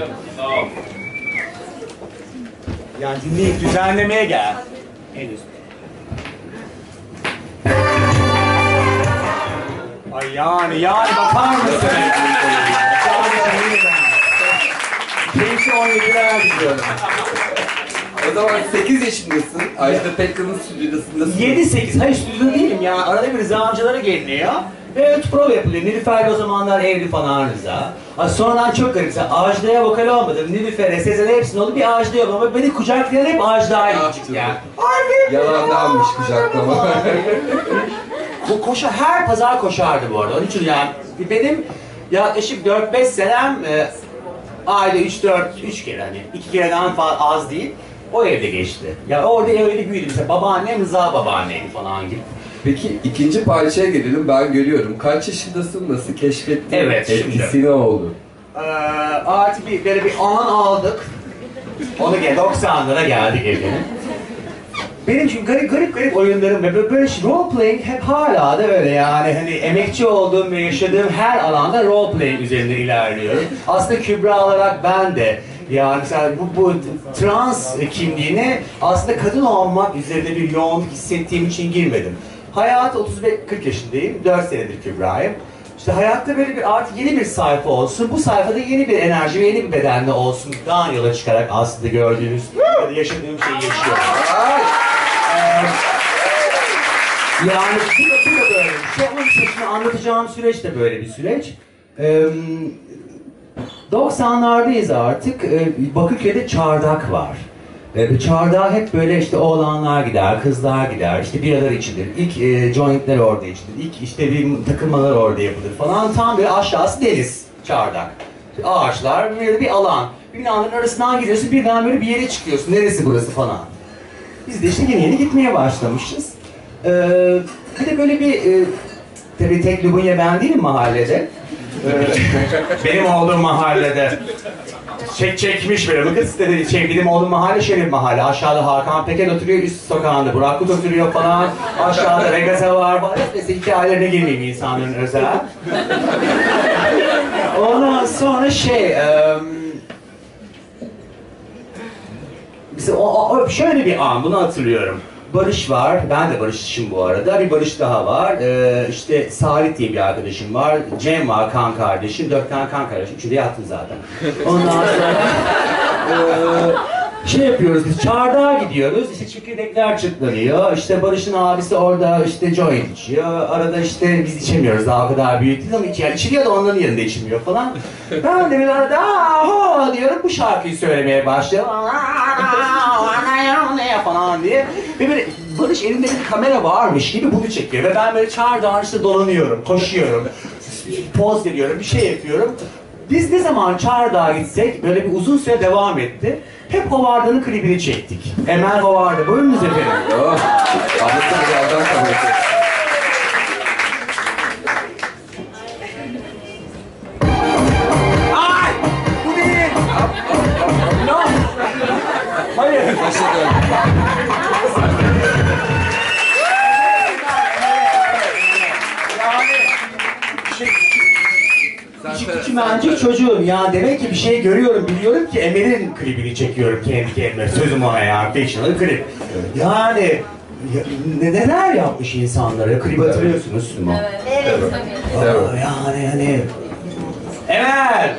Yani dinleyip düzenlemeye gel. Henüz. Ay yani bakar mısın? Keyifli 17'ler gidiyorum. O zaman 8 yaşındasın. Ajda Pekkan'ın stüdyosundasın. 7-8, hayır stüdyoda değilim ya. Arada bir Rıza amcalara geliniyor. Ve prova yapılıyor. Nilüfer o zamanlar evli falan Rıza. Sonradan çok garip. Ajda'ya vokal olmadım. Nilüfer'e, Sezen'e hepsinin oldu. Bir Ajda yok ama beni kucaklayan hep Ajda'yı küçük ya. Yalandanmış kucaklama. Bu her pazar koşardı bu arada. Onun için yani benim yaklaşık 4-5 senem ayda 3 kere, hani 2 kereden fazla az değil, o evde geçti. Yani orada öyle büyüdüm. Mesela babaannem Rıza babaanneydi falan gibi. Peki ikinci parçaya gelelim. Ben görüyorum. Kaç yaşındasın? Nasıl keşfettin? Evet, etkisi ne oldu? Artık böyle bir an aldık. Onu 90'lara geldik evine. Benim çünkü garip oyunlarım ve böyle role playing hep hala da öyle yani, hani emekçi olduğum ve yaşadığım her alanda role playing üzerinde ilerliyorum. Aslında Kübra olarak ben de yani mesela bu trans kimliğine aslında kadın olmak üzerinde bir yoğunluk hissettiğim için girmedim. Hayat 35-40 yaşındayım, 4 senedir Kübra'yım. İşte hayatta böyle bir artık yeni bir sayfa olsun, bu sayfada yeni bir enerji ve yeni bir bedenle olsun. Daha yola çıkarak aslında gördüğünüz ya da yaşadığım şeyi yaşıyorum. Yani bu da böyle. Şimdi anlatacağım süreç de böyle bir süreç. 90'lardayız artık. Bakırköy'de çardak var. Çardağa hep böyle işte oğlanlar gider, kızlar gider, işte biralar içilir. İlk jointler orada içilir. İlk işte bir takılmalar orada yapılır falan. Tam böyle aşağısı deniz, çardak. Ağaçlar, böyle bir alan. Binaların arasından gidiyorsun, birden böyle bir yere çıkıyorsun. Neresi burası falan. Biz de işte yeni gitmeye başlamışız. Bir de böyle bir, tabii tek Lubunya ben değilim mahallede. Benim olduğum mahallede. Çekmiş böyle, bu kız dedi, benim olduğum mahalle Şerif mahalle. Aşağıda Hakan Peker oturuyor, üst sokağında Burak Kut oturuyor falan. Aşağıda Regaza var. Neyse hikayelerine girmeyeyim insanların özel. Ondan sonra şöyle bir an, bunu hatırlıyorum. Barış var, ben de Barış'ım bu arada. Bir Barış daha var. İşte Salih diye bir arkadaşım var. Cem var, kan kardeşim. 4 tane kan kardeşim. Üçünde yattım zaten. Ondan sonra yapıyoruz biz, çardağa gidiyoruz. İşte çekirdekler çıtlanıyor. İşte Barış'ın abisi orada işte joint içiyor. Arada işte biz içemiyoruz, daha o kadar büyük değil ama içiliyor da onların yanında içmiyor falan. Ben de bir arada ho diyorum, bu şarkıyı söylemeye başlıyorum. Ne falan diye. Ve böyle Barış elinde bir kamera varmış gibi bunu çekiyor. Ve ben böyle çardağın işte dolanıyorum, koşuyorum, poz veriyorum, bir şey yapıyorum. Biz ne zaman Çardağ'a gitsek böyle bir uzun süre devam etti. Hep Hovarda'nın klibini çektik. Emel Hovarda, buyurunuz efendim. Anlatın birazdan tabii. Ay! Bu değil! No! Hayır! Başa dön. Çimencik çocuğum ya, demek ki bir şey görüyorum, biliyorum ki Emel'in klibini çekiyorum kendi kendime. Sözüm ona ya, fictional klip. Yani neler yapmış insanlara, klibi hatırlıyorsunuz mu? Evet. Yani hani... Emel!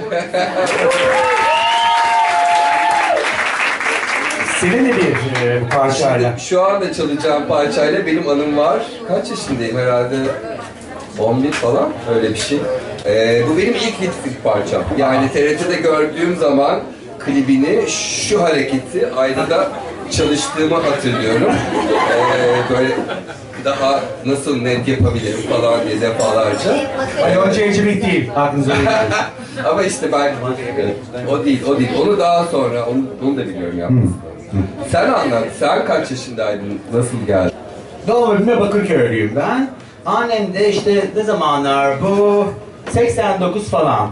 Senin de bir parçayla. Şu anda çalacağım parçayla benim anım var. Kaç yaşındayım herhalde? 11 falan, öyle bir şey. Bu benim ilk lipstick parçam. Yani TRT'de gördüğüm zaman klibini, şu hareketi aynada çalıştığımı hatırlıyorum. Böyle daha nasıl net yapabilirim falan diye defalarca. Ay o çeyizcilik değil, aklınıza verin. Ama işte ben o değil. Onu daha sonra, onu da biliyorum yapmasını. Sen anlat, sen kaç yaşındaydın, nasıl geldin? Doğum evime Bakırköylüyüm ben. Annem de işte ne zamanlar bu 89 falan.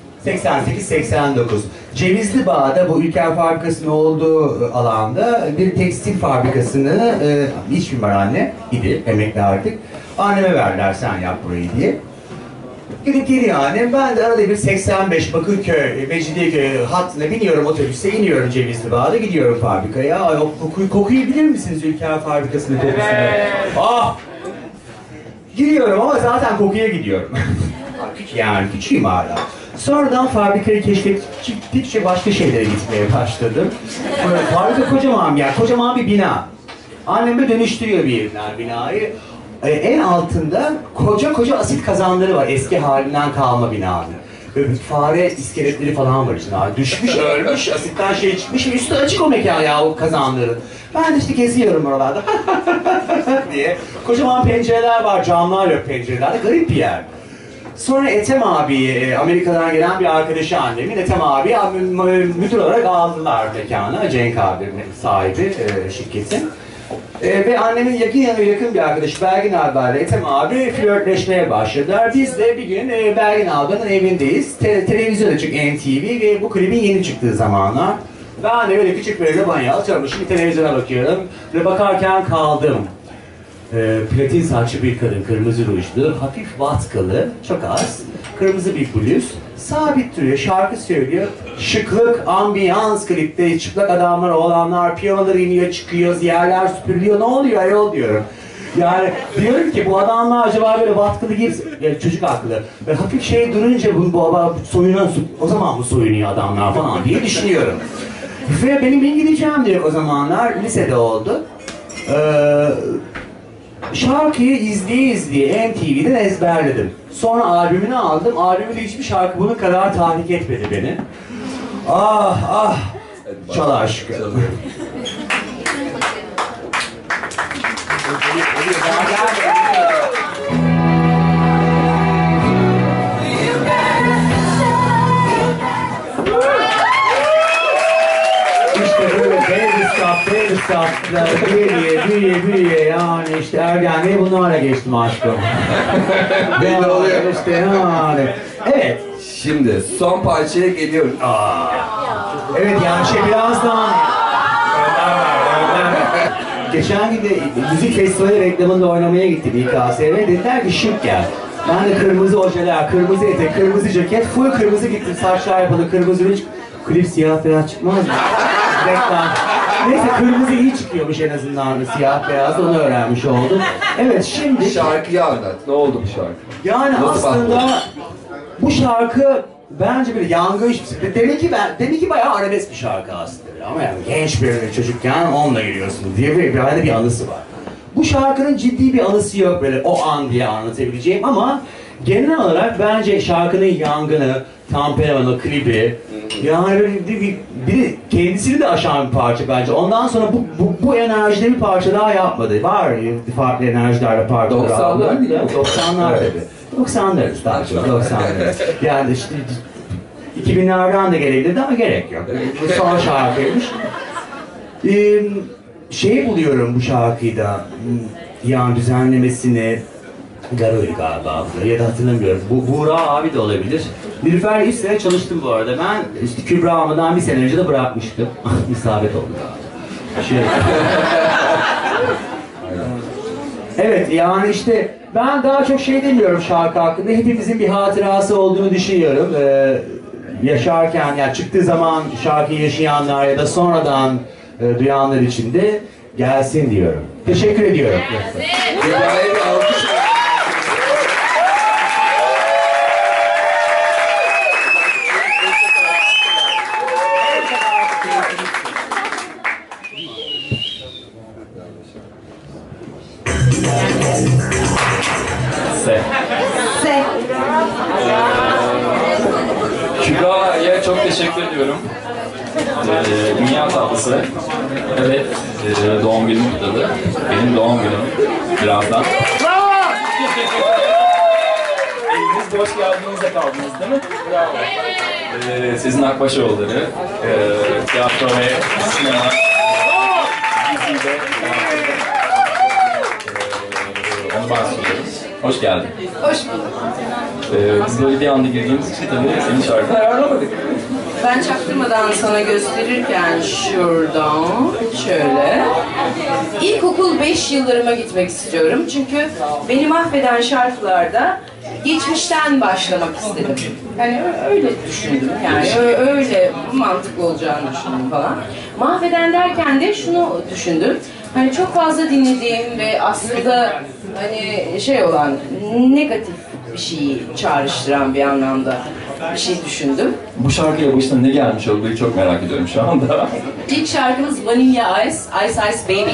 88-89. Cevizli Bağ'da bu Ülker Fabrikası'nın olduğu alanda bir tekstil fabrikasını iç mimar anne idi, emekli artık. Anneme verdiler sen yap burayı diye. Gidip geliyor annem, ben de arada bir 85 Bakırköy, Mecidiyeköy hattına biniyorum otobüse, iniyorum Cevizli Bağ'da, gidiyorum fabrikaya. Ay, o kokuyu bilir misiniz Ülker Fabrikası'nın kokusunu? Ah! Giriyorum ama zaten kokuya gidiyorum. Yani küçüğüm hala. Sonradan fabrikayı keşfettikçe başka şeylere gitmeye başladım. Fabrika kocaman bir yer, kocaman bir bina. Anneme dönüştürüyor bir yerinden binayı. En altında koca asit kazanları var, eski halinden kalma binanın. Böyle fare iskeletleri falan var içinde. Düşmüş, ölmüş, asitten şey çıkmış ve üstü açık o mekan ya, o kazanların. Ben de işte geziyorum oralarda diye. Kocaman pencereler var, camlar yok pencerelerde, garip bir yer. Sonra Ethem abi, Amerika'dan gelen bir arkadaşı annemin, Ethem abi müdür olarak aldılar mekana, Cenk abi sahibi şirketin. Ve annemin yakın bir arkadaşı Belgin abiyle Ethem abi flörtleşmeye başladılar. Biz de bir gün Belgin ablanın evindeyiz. Televizyon açık NTV ve bu klibin yeni çıktığı zamanlar. Ben de böyle küçük bir banyo açılmışım, televizyona bakıyorum ve bakarken kaldım. Platin saçlı bir kadın, kırmızı rujlu, hafif vatkalı, çok az, kırmızı bir bluz, sabit duruyor, şarkı söylüyor. Şıklık, ambiyans klipte, çıplak adamlar, oğlanlar, piyanolar iniyor, çıkıyor, yerler süpürülüyor, ne oluyor ayol diyorum. Yani diyorum ki bu adamlar acaba böyle vatkalı gibi, yani çocuk aklı, ve hafif şey durunca bu soyunan, o zaman mı soyunuyor adamlar falan diye düşünüyorum. Ve benim İngilizcem diyor o zamanlar, lisede oldu. Şarkıyı izleye MTV'den ezberledim. Sonra albümünü aldım. Albümünde hiçbir şarkı bunun kadar tahrik etmedi beni. Ah, çal aşkı. Baby stop, büyüye yani işte ergenliğe bunlarla geçtim aşkım. Belli oluyor. İşte yani. Evet. Şimdi son parçaya geliyoruz. Evet yani şey birazdan. Geçen gün de müzik festivali reklamında oynamaya gittim İKSV. Dediler ki şık gel. Ben de kırmızı ojeler, kırmızı etek, kırmızı ceket, full kırmızı gittim. Saçlar yapıldı, kırmızı ruj. Klip siyah beyaz çıkmaz mı? Reklam. Neyse kırmızı iyi çıkıyormuş en azından, siyah beyaz, onu öğrenmiş oldum. Evet şimdi... Şarkıyı anlat, ne oldu bu şarkı? Yani nasıl aslında bu şarkı bence bir yangın... Demek ki bayağı arabesk bir şarkı aslında. Ama yani genç bir çocukken onunla giriyorsun diye bir anısı var. Bu şarkının ciddi bir anısı yok böyle o an diye anlatabileceğim ama genel olarak bence şarkının yangını, temperamanı, klibi, yani biri kendisini de aşan bir parça bence. Ondan sonra bu enerjide bir parça daha yapmadı. Var farklı enerjilerle parçalar 90'lar değil mi? 90'lar tabii. 90'larız daha çok 90'larız. Yani işte 2000'lerden de gelebilirdi ama gerek yok. Bu son şarkıymış. Şey buluyorum bu şarkıyı da, yani düzenlemesini, Garo'yu galiba ya da hatırlamıyorum. Buğra abi de olabilir. Nilüfer İps'le çalıştım bu arada. Ben işte Kübra Ama'dan bir sene önce de bırakmıştım. İsabet oldu galiba. Evet yani işte ben daha çok şey demiyorum şarkı hakkında. Hepimizin bir hatırası olduğunu düşünüyorum. Yaşarken, yani çıktığı zaman şarkıyı yaşayanlar ya da sonradan duyanlar için de gelsin diyorum. Teşekkür ediyorum. İbrahim bir alkış. Kübra'ya çok teşekkür ediyorum. Dünya tatlısı. Evet, doğum günüm kutladı. Benim doğum günüm. Birazdan. Eliniz boş geldiğinizde kaldınız değil mi? Bravo. Sizin Akbaşoğulları, tiyatro ve sinema. Dizide. Onu bahsediyoruz. Hoş geldin. Hoş bulduk. Biz böyle bir anda girdiğimiz için tabii senin şarkını ayarlamadık. Ben çaktırmadan sana gösterirken şuradan şöyle. İlkokul 5 yıllarıma gitmek istiyorum. Çünkü beni mahveden şarkılarda geçmişten başlamak istedim. Yani öyle düşündüm. Yani öyle mantıklı olacağını düşündüm falan. Mahveden derken de şunu düşündüm. Hani çok fazla dinlediğim ve aslında hani şey olan negatif bir şeyi çağrıştıran bir anlamda bir şey düşündüm. Bu şarkıya başına ne gelmiş olduğunu çok merak ediyorum şu anda. İlk şarkımız Vanilla Ice, Ice Ice Baby.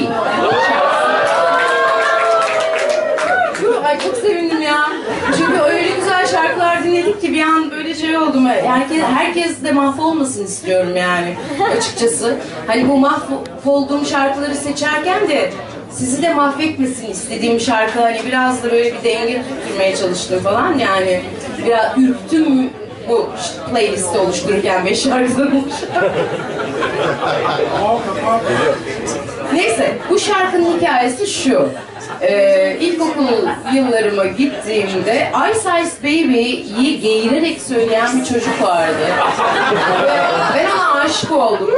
Ay çok sevindim ya. Çünkü öyle güzel şarkılar dinledik ki bir an böyle şey oldum. Herkes de mahvolmasın istiyorum yani açıkçası. Hani bu mahvolduğum şarkıları seçerken de sizi de mahvetmesin istediğim şarkı. Hani biraz da böyle bir denge tutturmaya çalıştım falan yani. Biraz ürktüm bu playlisti oluştururken 5 şarkıdan oluşan. Neyse bu şarkının hikayesi şu. İlkokul yıllarıma gittiğimde Ice Ice Baby'yi geğirerek söyleyen bir çocuk vardı. Ben ona aşık oldum.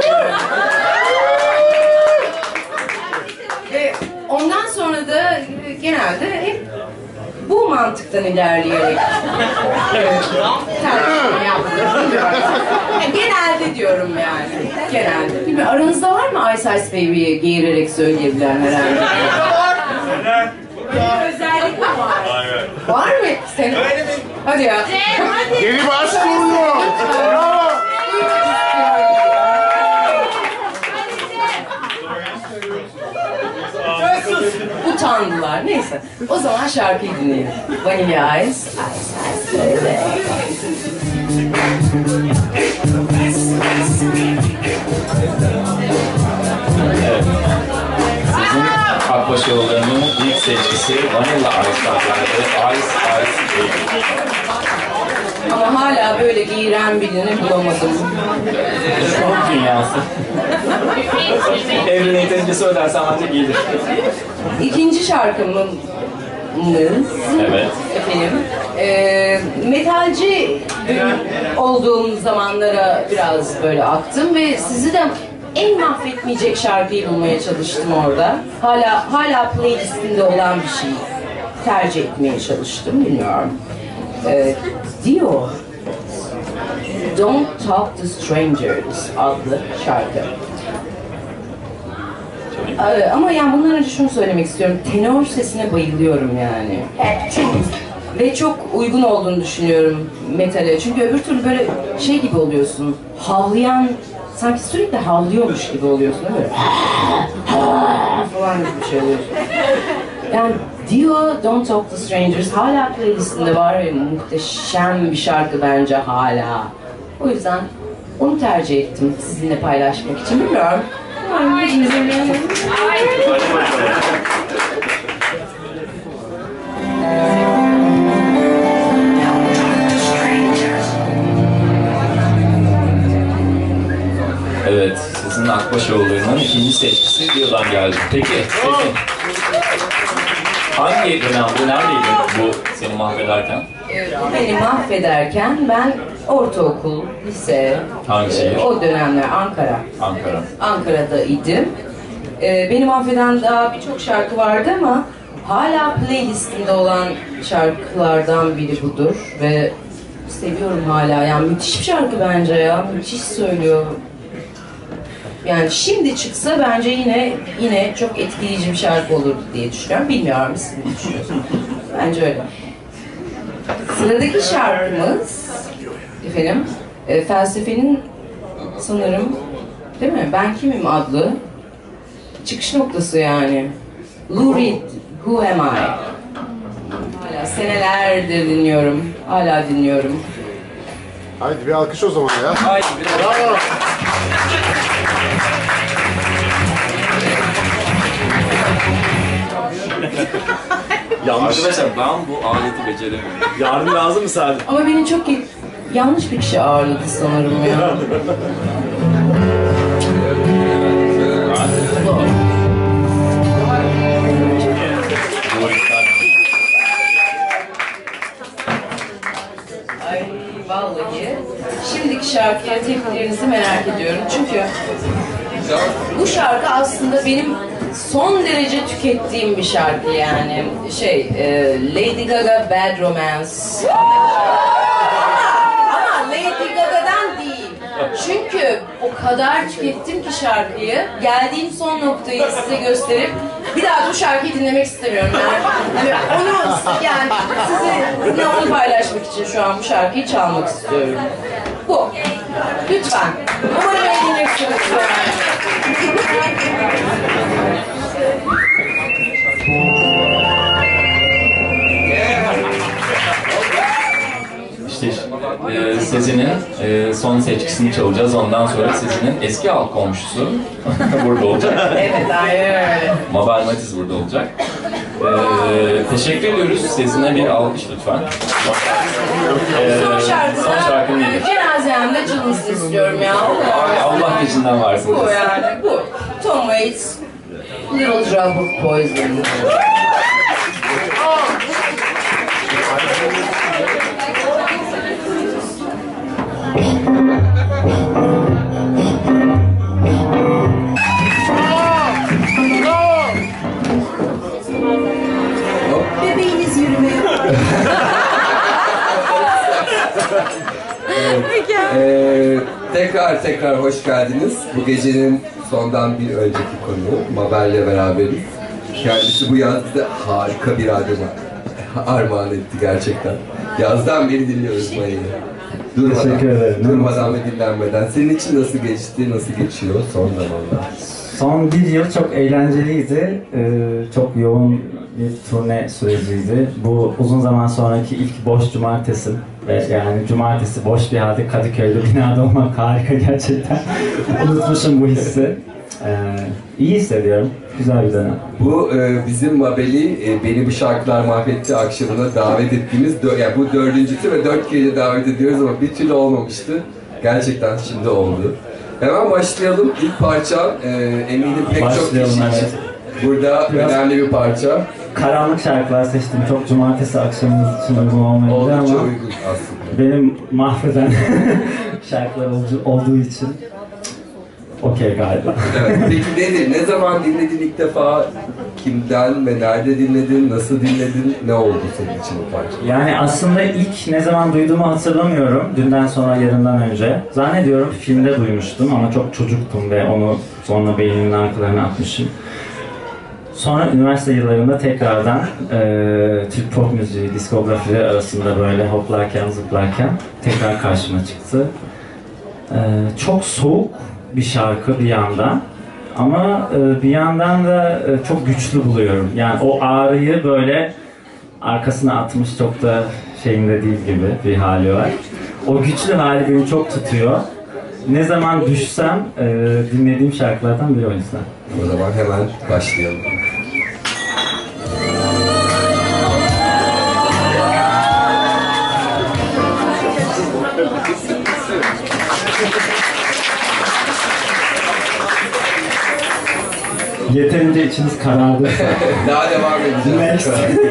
Ve ondan sonra da genelde hep bu mantıktan ilerleyerek tercihimi yaptım. Genelde diyorum yani. Genelde. Bilmiyorum, aranızda var mı Ice Ice Baby'yi geğirerek söyleyebilen herhangi? Bir özellik mi var? Var mı senin? Hadi ya. Yeni baş kuruyor. Bravo. Utandılar. Neyse. O zaman şarkıyı dinleyelim. Vanilla Ice, Ice Ice Baby. Evet. Sizin Akbaşoğulları'nın ilk seçkisi Vanilla Ice'lardı. Ice Ice Baby. Ama hala böyle giyiren birini bulamadım. Şok dünyası. Evrene yeterince söylersen ancak gelir. İkinci şarkımız evet. Efendim, metalci olduğum zamanlara biraz böyle aktım ve sizi de en mahvetmeyecek şarkıyı bulmaya çalıştım orada. Hala playlistimde olan bir şeyi tercih etmeye çalıştım, bilmiyorum. Dio, Don't Talk to Strangers adlı şarkı. Ama yani bundan önce şunu söylemek istiyorum. Tenor sesine bayılıyorum yani. Ve çok uygun olduğunu düşünüyorum metale. Çünkü öbür türlü böyle şey gibi oluyorsun. Havlayan, sanki sürekli havlıyormuş gibi oluyorsun değil mi? Falan gibi bir şey oluyorsun. Yani Dio, Don't Talk to Strangers hala playlistinde var ve muhteşem bir şarkı bence hala. O yüzden onu tercih ettim sizinle paylaşmak için. Bilmiyorum. Evet, sizin Akbaşoğulları'nın ikinci seçkisi Dio'dan geldi. Peki. Hangi dönemde, neredeydi bu seni mahvederken? Beni mahvederken ben ortaokul, lise, hangi şehir? O dönemler Ankara. Ankara. Ankara'da idim. Beni mahveden daha birçok şarkı vardı ama hala playlistimde olan şarkılardan biri budur ve seviyorum hala. Yani müthiş bir şarkı bence ya, müthiş söylüyor. Yani şimdi çıksa bence yine çok etkileyici bir şarkı olurdu diye düşünüyorum. Bilmiyorum, siz ne düşünüyorsunuz? Bence öyle. Sıradaki şarkımız efendim felsefenin sanırım değil mi? Ben Kimim adlı çıkış noktası yani. Lou Reed, Who Am I? Hala senelerdir dinliyorum. Hala dinliyorum. Haydi bir alkış o zaman ya. Haydi Bravo. Arkadaşlar ben bu aleti beceremiyorum. Yardım lazım mı Sadi? Ama beni çok yanlış bir kişi ağırladı sanırım ya. Ay vallahi. Şimdiki şarkıya tepkilerinizi merak ediyorum. Çünkü bu şarkı aslında benim son derece tükettiğim bir şarkı yani. Lady Gaga Bad Romance. Ama Lady Gaga'dan değil. Çünkü o kadar tükettim ki şarkıyı, geldiğim son noktayı size gösterip bir daha bu şarkıyı dinlemek istemiyorum yani. Hani onu yani sizinle onu paylaşmak için şu an bu şarkıyı çalmak istiyorum. Bu. Lütfen. Umarım eğlenirsiniz. İşte Sezin'in son seçkisini çalacağız. Ondan sonra Sezin'in eski alt komşusu burada olacak. Evet, aynen öyle. Mabel Matiz burada olacak. Teşekkür ediyoruz. Sezin'e bir alkış lütfen. Son şarkıda son şarkı neydi? cenazemde canınızı istiyorum ya. Allah gecinden varsın. Bu yani, bu. Tom Waits, Little Drop of Poison. Bebeğiniz yürümeye Tekrar hoş geldiniz. Bu gecenin sondan bir önceki konuğu Mabel'le beraberiz. Kendisi bu yaz bize harika bir armağan etti gerçekten. Yazdan beri dinliyoruz Maya'yı. Teşekkür ederim. Durmadan ve dinlenmeden. Senin için nasıl geçti, nasıl geçiyor son zamanlar? Son bir yıl çok eğlenceliydi. Çok yoğun bir turne süreciydi. Bu uzun zaman sonraki ilk boş cumartesim. Ve yani cumartesi boş bir halde Kadıköy'de binada olmak harika gerçekten. Unutmuşum bu hissi. İyi hissediyorum. Güzel bir dönem. Bu bizim Mabel'i Beni Bu Şarkılar Mahvetti akşamına davet ettiğimiz, yani bu dördüncüsü ve 4 kere davet ediyoruz ama bir türlü olmamıştı. Gerçekten şimdi oldu. Hemen başlayalım. İlk parça eminim pek çok kişi için burada biraz önemli bir parça. Karanlık şarkılar seçtim. Çok cumartesi akşamımız için uygun olmayabilir ama oldukça uygun aslında. Benim mahveden şarkılar olduğu için okey galiba. Evet, peki nedir? Ne zaman dinledin ilk defa? Kimden ve nerede dinledin? Nasıl dinledin? Ne oldu senin için bu parça? Yani aslında ilk ne zaman duyduğumu hatırlamıyorum. Dünden sonra yarından önce. Zannediyorum filmde duymuştum ama çok çocuktum ve onu sonra beynimin arkalarına atmışım. Sonra üniversite yıllarında tekrardan Türk pop müziği, diskografileri arasında böyle hoplarken, zıplarken tekrar karşıma çıktı. Çok soğuk bir şarkı bir yandan ama bir yandan da çok güçlü buluyorum. Yani o ağrıyı böyle arkasına atmış çok da şeyinde değil gibi bir hali var. O güçlü hali beni çok tutuyor. Ne zaman düşsem dinlediğim şarkılardan biri o yüzden. O zaman hemen başlayalım. Yeterince içiniz karardı. Daha devam edeceğiz.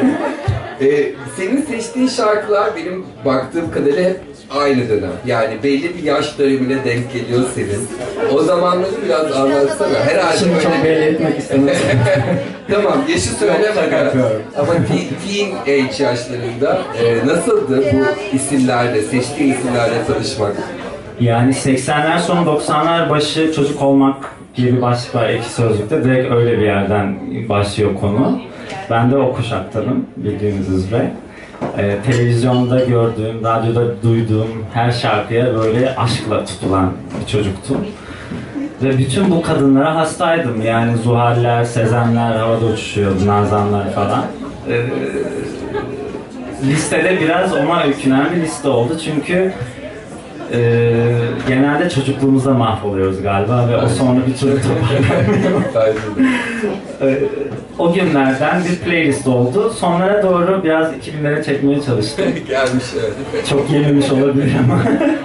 Senin seçtiğin şarkılar benim baktığım kadarıyla hep aynı dönem. Yani belli bir yaş dönemine denk geliyor senin. O zamanları biraz anlatsana. Herhalde şimdi böyle... çok belli etmek istemem. Tamam, yaşı söyleme. Ama teen age yaşlarında nasıldı bu isimlerle, seçtiğin isimlerle tanışmak? Yani 80'ler sonu 90'lar başı çocuk olmak diye bir başlık var Ekşi Sözlük'te. Direkt öyle bir yerden başlıyor konu. Ben de o kuşaktanım bildiğiniz üzere. Televizyonda gördüğüm, radyoda duyduğum her şarkıya böyle aşkla tutulan bir çocuktum. Ve bütün bu kadınlara hastaydım. Yani Zuhaller, Sezenler, havada uçuşuyordu, Nazanlar falan. Listede biraz ona öykünen bir liste oldu çünkü genelde çocukluğumuzda mahvoluyoruz galiba ve o sonra bir türlü toparlanmıyor. O günlerden bir playlist oldu. Sonlara doğru biraz 2000'lere çekmeye çalıştım. Gelmiş evet. Çok yememiş olabilir ama.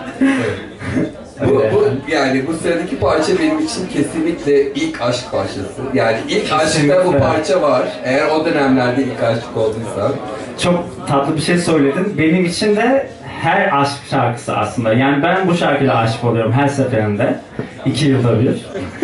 Yani bu sıradaki parça benim için kesinlikle ilk aşk parçası. Yani ilk Kesinlikle. aşkta bu parça var. Eğer o dönemlerde ilk aşık olduysan. Çok tatlı bir şey söyledin. Benim için de her aşk şarkısı aslında. Yani ben bu şarkıyla aşık oluyorum her seferinde. 2 yılda bir.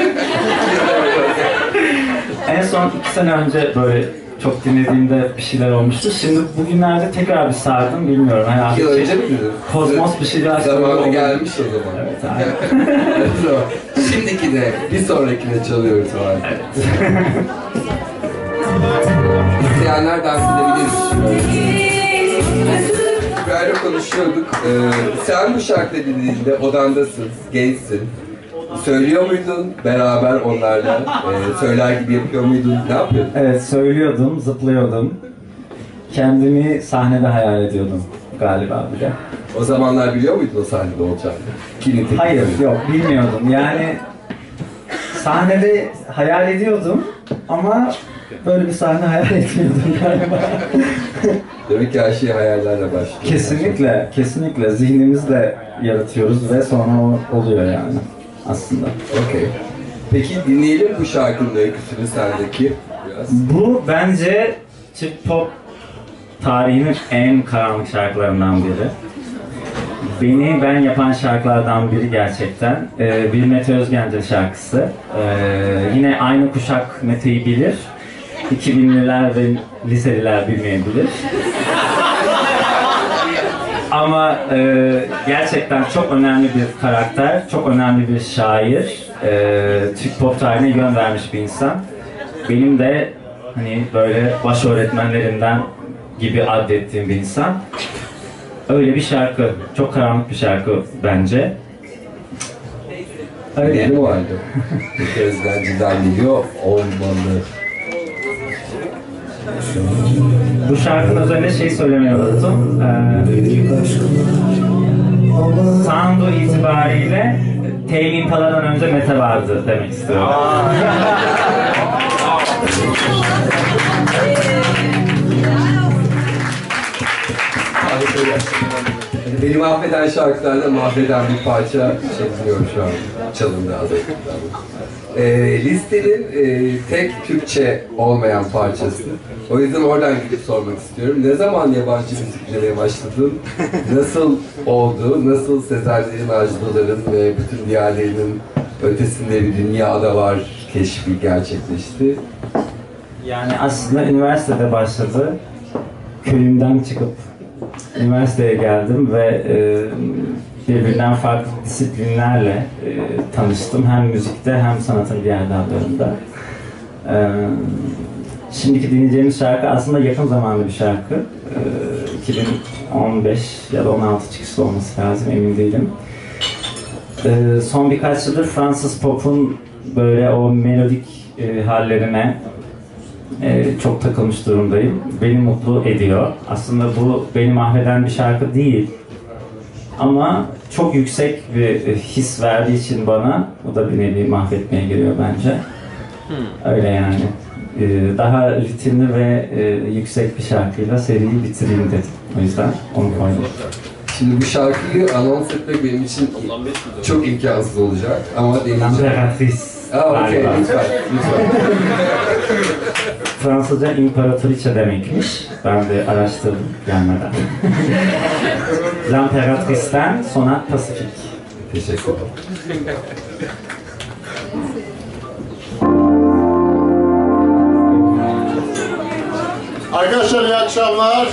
En son 2 sene önce böyle çok dinlediğimde bir şeyler olmuştu. Şimdi bugünlerde tekrar bir sardım, bilmiyorum. Yani 2 yıl önce mi? Kozmos bir şeyler zamanı gelmiş o zaman. Evet, aynen. Şimdiki de bir sonrakine çalıyoruz o halde. Evet. İsteyenler dans edebilir. Böyle konuşuyorduk. Sen bu şarkı dinlediğinde odandasın, gençsin. Söylüyor muydun beraber onlarla? Söyler gibi yapıyor muydun? Ne yapıyordun? Evet, söylüyordum, zıplıyordum. Kendimi sahnede hayal ediyordum galiba bir de. O zamanlar biliyor muydun o sahnede olacağını? Hayır, yok bilmiyordum. Yani sahnede hayal ediyordum ama böyle bir sahne hayal etmiyordum galiba. Demek ki her şey hayallerle başlıyor. Kesinlikle, kesinlikle. Zihnimizle yaratıyoruz ve sonra o oluyor yani aslında. Okey. Peki dinleyelim bu şarkının öyküsünü sendeki biraz. Bu bence Türk pop tarihinin en karanlık şarkılarından biri. Beni ben yapan şarkılardan biri gerçekten. Bir Mete Özgencil şarkısı. Yine aynı kuşak Mete'yi bilir. 2000'liler ve liseliler bilmeyebilir. Ama gerçekten çok önemli bir karakter, çok önemli bir şair. Türk pop tarihine yön vermiş bir insan. Benim de hani böyle baş öğretmenlerimden gibi adettiğim bir insan. Öyle bir şarkı, çok karanlık bir şarkı bence. Öyle mi vardı? Bir Özgencil'den geliyor, olmalı. Bu şarkının üzerine şey söylemeyi unuttum. Sound'u itibariyle Tame Impala'dan önce Mete vardı demek istiyorum. Beni mahveden şarkılarla mahveden bir parça dinliyorum şu an. Çalındı az önce. Listenin tek Türkçe olmayan parçası. O yüzden oradan gidip sormak istiyorum. Ne zaman yabancı müzik dinlemeye başladın? Nasıl oldu? Nasıl Sezerlerin, Ajdaların ve bütün diğerlerinin ötesinde bir dünyada var keşfi gerçekleşti? Yani aslında üniversitede başladı. Köyümden çıkıp üniversiteye geldim ve birbirinden farklı disiplinlerle tanıştım. Hem müzikte hem sanatın diğer dallarında. Şimdiki dinleyeceğimiz şarkı aslında yakın zamanlı bir şarkı. 2015 ya da 16 çıkışlı olması lazım, emin değilim. Son birkaç yıldır Fransız pop'un böyle o melodik hallerine çok takılmış durumdayım. Beni mutlu ediyor. Aslında bu beni mahveden bir şarkı değil. Ama çok yüksek bir his verdiği için bana, o da bir nevi mahvetmeye geliyor bence. Öyle yani. Daha ritimli ve yüksek bir şarkıyla seriyi bitireyim dedim. O yüzden onu koydum. Şimdi bu şarkıyı anons etmek benim için çok imkansız olacak ama deneyeceğim. Imperatrice. Okey, lütfen. Fransızca imparatoriçe demekmiş. Ben de araştırdım gelmeden. L'Impératrice'den Sonat Pasifik. Teşekkür ederim. Arkadaşlar iyi akşamlar.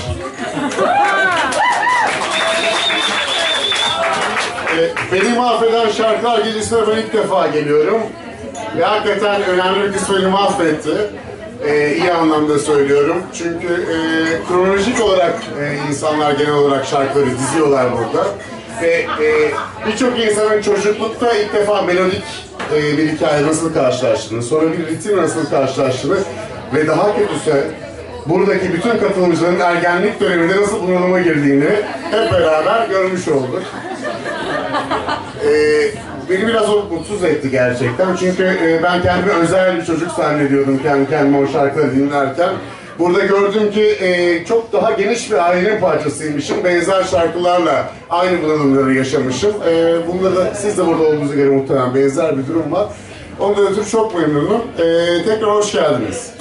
Beni mahveden şarkılar gecesine ben ilk defa geliyorum. Ve hakikaten önemli bir kısmını mahvetti. İyi anlamda söylüyorum. Çünkü kronolojik olarak insanlar genel olarak şarkıları diziyorlar burada. Ve birçok insanın çocuklukta ilk defa melodik bir hikaye nasıl karşılaştığını, sonra bir ritim nasıl karşılaştığını ve daha kötüsü buradaki bütün katılımcıların ergenlik döneminde nasıl bunalıma girdiğini hep beraber görmüş olduk. Beni biraz mutsuz etti gerçekten. Çünkü ben kendimi özel bir çocuk zannediyordum kendi kendime o şarkıları dinlerken. Burada gördüm ki çok daha geniş bir ailenin parçasıymışım. Benzer şarkılarla aynı bunalımları yaşamışım. Bunda da siz de burada olduğunuza göre muhtemelen benzer bir durum var. Ondan ötürü çok memnunum. Tekrar hoş geldiniz.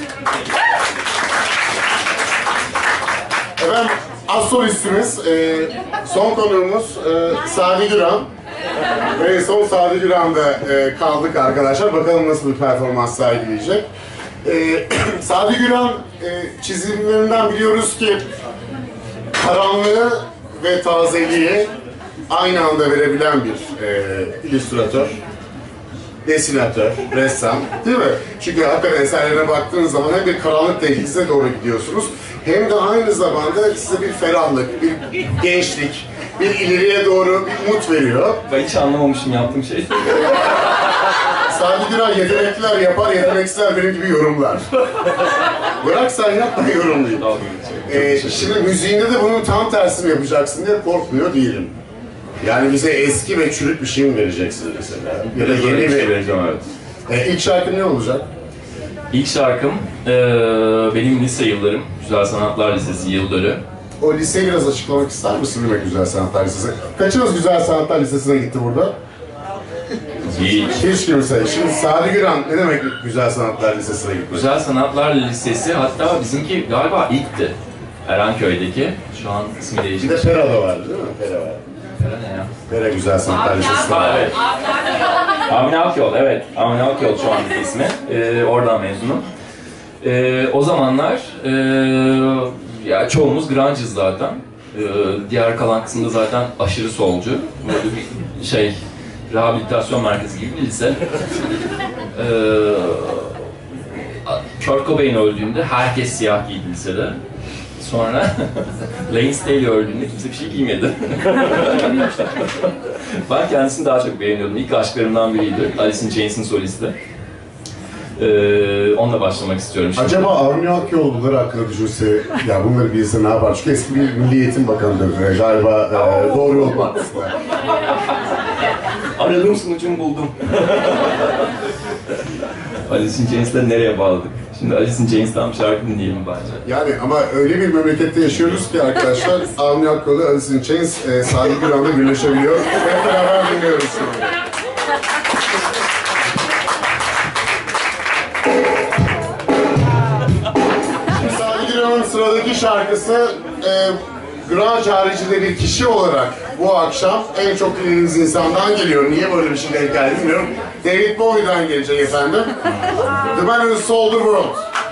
Efendim, az solistimiz, son konuğumuz Sadi Güran. Ve son Sadi Güran'da kaldık arkadaşlar. Bakalım nasıl bir performans sergileyecek. Sadi Güran çizimlerinden biliyoruz ki karanlığı ve tazeliği aynı anda verebilen bir illüstratör, desinatör, ressam, değil mi? Çünkü hakikaten eserlerine baktığınız zaman hem bir karanlık tehlikesine doğru gidiyorsunuz, hem de aynı zamanda size bir ferahlık, bir gençlik, bir ileriye doğru bir umut veriyor. Ben hiç anlamamışım yaptığım şeyi. Sadi Güran yetenekliler yapar, yeteneksizler benim gibi yorumlar. Bırak sen yap, ben yorumlayayım. Şimdi müziğinde de bunun tam tersini yapacaksın diye korkmuyor değilim. Yani bize eski ve çürük bir şey mi vereceksin mesela? Ya da yeni bir şey vereceğim, evet. İlk şarkın ne olacak? İlk şarkım benim lise yıllarım. Güzel Sanatlar Lisesi yılları. O liseyi biraz açıklamak ister misin demek Güzel Sanatlar Lisesi? Kaçınız Güzel Sanatlar Lisesi'ne gitti burada? Hiç kimse. Şimdi Sadi Güran ne demek Güzel Sanatlar Lisesi'ne gitti? Güzel Sanatlar Lisesi, hatta bizimki galiba ilkti. Erenköy'deki. Şu an ismi değişti. Bir de Pera'da vardı değil mi? Pera var. Pera ne ya? Pera Güzel Sanatlar Lisesi. Evet. Avni Akyol, evet. Avni Akyol şu an ismi. Oradan mezunum. O zamanlar ya çoğumuz grunge'ız zaten. Diğer kalan kısımda zaten aşırı solcu. Böyle bir şey, rehabilitasyon merkezi gibi bir lise. Kurt Cobain öldüğünde herkes siyah giydi lisede. Sonra Lane Staley öldüğünde kimse bir şey giymedi. Ben kendisini daha çok beğeniyordum. İlk aşklarımdan biriydi. Alice in Chains'in solisti. Onunla başlamak istiyorum şimdi. Acaba Avni Akyol bunları hakkında düşünse, ya bunları bilse ne yapar? Çünkü eski bir Milli Eğitim Bakanı'dır. Galiba doğru yol partisiler. Aradığım sunucumu buldum. Alice in Chains'le nereye bağladık? Şimdi Alice in Chains'ten bir şarkı dinleyelim bence. Yani ama öyle bir memlekette yaşıyoruz ki arkadaşlar, Avni Akyol'u Alice in Chains, Sadi Güran'la birleşebiliyor. Hep beraber dinliyoruz şimdi. Sadi Güran'ın sıradaki şarkısı, grunge haricinde bir kişi olarak bu akşam en çok dinlediğiniz insandan geliyor. Niye böyle bir şey denk geldi bilmiyorum. David Bowie'den gelecek efendim. The Man Who Sold the World.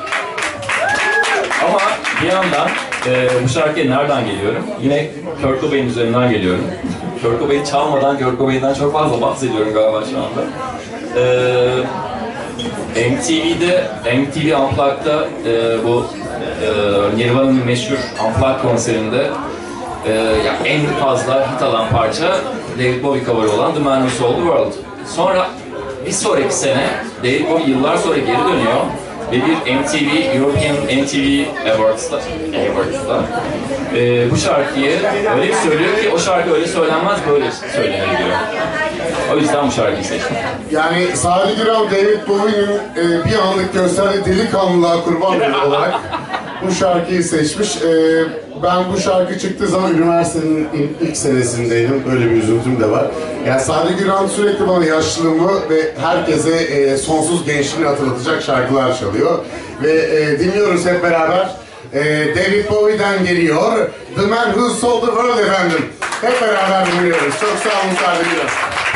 Ama bir yandan bu şarkıya nereden geliyorum? Yine Kurt Cobain üzerinden geliyorum. Kurt Cobain çalmadan Kurt Cobain'den çok fazla bahsediyorum galiba şu anda. MTV Unplugged'da bu Nirvana'nın meşhur Unplugged konserinde en fazla hit alan parça David Bowie cover'ı olan The Man Who Sold the World. Sonra bir sonraki sene David Bowie yıllar sonra geri dönüyor ve bir European MTV Awards'ta bu şarkıyı öyle bir söylüyor ki o şarkı öyle söylenmez, böyle söylenir diyor. O yüzden bu şarkıyı seçtim. Yani Sadi Güran, David Bowie'nin bir anlık gösterdiği delikanlılığa kurban olarak bu şarkıyı seçmiş. Ben bu şarkı çıktığı zaman üniversitenin ilk senesindeydim. Böyle bir üzüntüm de var. Yani Sadi Güran sürekli bana yaşlılığımı ve herkese sonsuz gençliğini hatırlatacak şarkılar çalıyor. Ve dinliyoruz hep beraber. David Bowie'den geliyor. The Man Who Sold the World efendim. Hep beraber dinliyoruz. Çok sağ olun Sadi Güran.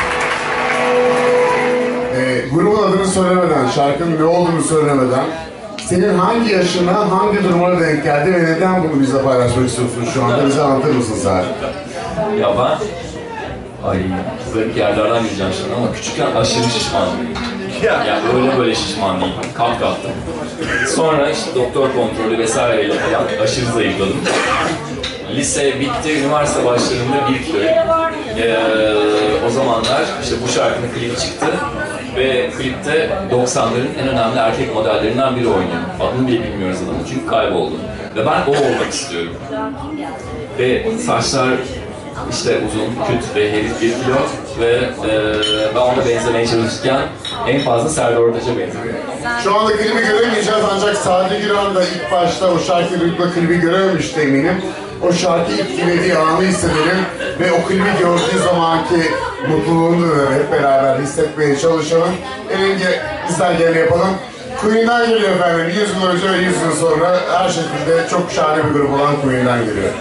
Grubun adını söylemeden, şarkının ne olduğunu söylemeden, senin hangi yaşına, hangi durumuna denk geldi ve neden bunu bizle paylaşmak istiyorsun şu anda? Bize anlatır mısın sen? Ya ben... Böyle yerlerden gireceğim şimdi ama küçükken aşırı şişmandım. Yani böyle şişman değildim, kalktım. Sonra işte doktor kontrolü vesaireyle falan aşırı zayıfladım. Lise bitti, üniversite başlarında 1 kiloyum. O zamanlar işte bu şarkının klibi çıktı. Ve klipte 90'ların en önemli erkek modellerinden biri oynuyor. Adını bile bilmiyoruz adamın çünkü kayboldu. Ve ben o olmak istiyorum. Ve saçlar işte uzun, küt ve herif bir pilot ve ben ona benzemeye çalışırken en fazla Serdar Ortaç'a benziyor. Şu anda klibi göremeyeceğiz ancak Sadi Güran da ilk başta o şarkıyı duyduğunda klibi görememişti eminim. O şarkıyı ilk dinlediği anı hissedelim ve o klibi gördüğü zamanki mutluluğunu da hep beraber hissetmeye çalışalım. Bizden geleni yapalım. Queen'den geliyor efendim. 100 yıl önce ve 100 yıl sonra her şekilde çok şahane bir grup olan Queen'den geliyor.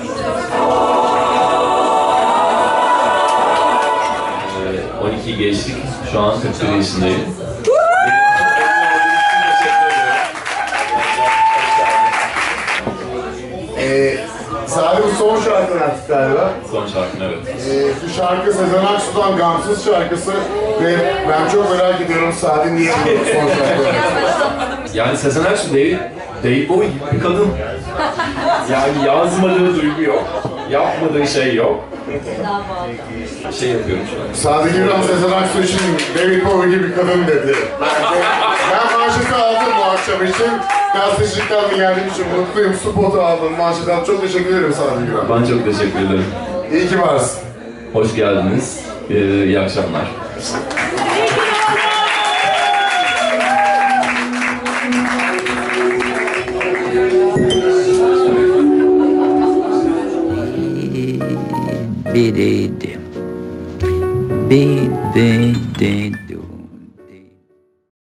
12 geçtik. Şu an 41 yaşındayım. Sadi bu son şarkın artık galiba. Son şarkın, evet. Bu şarkı Sezen Aksu'dan Gamsız şarkısı ve ben çok merak ediyorum Sadi niye bu son şarkı? Yani Sezen Aksu David Bowie gibi bir kadın. Yani yazmadığı duygu yok, yapmadığı şey yok. Şey yapıyorum şu an. Sadi Güran Sezen Aksu için David Bowie gibi bir kadın dedi. Ben manşeti aldım bu akşam için. Gazetecilikten de geldiğim için mutluyum. Spotu aldım manşetten. Çok teşekkür ederim Sadi Güran. Ben çok teşekkür ederim. İyi ki varsın. Hoş geldiniz. İyi akşamlar. Biriydi.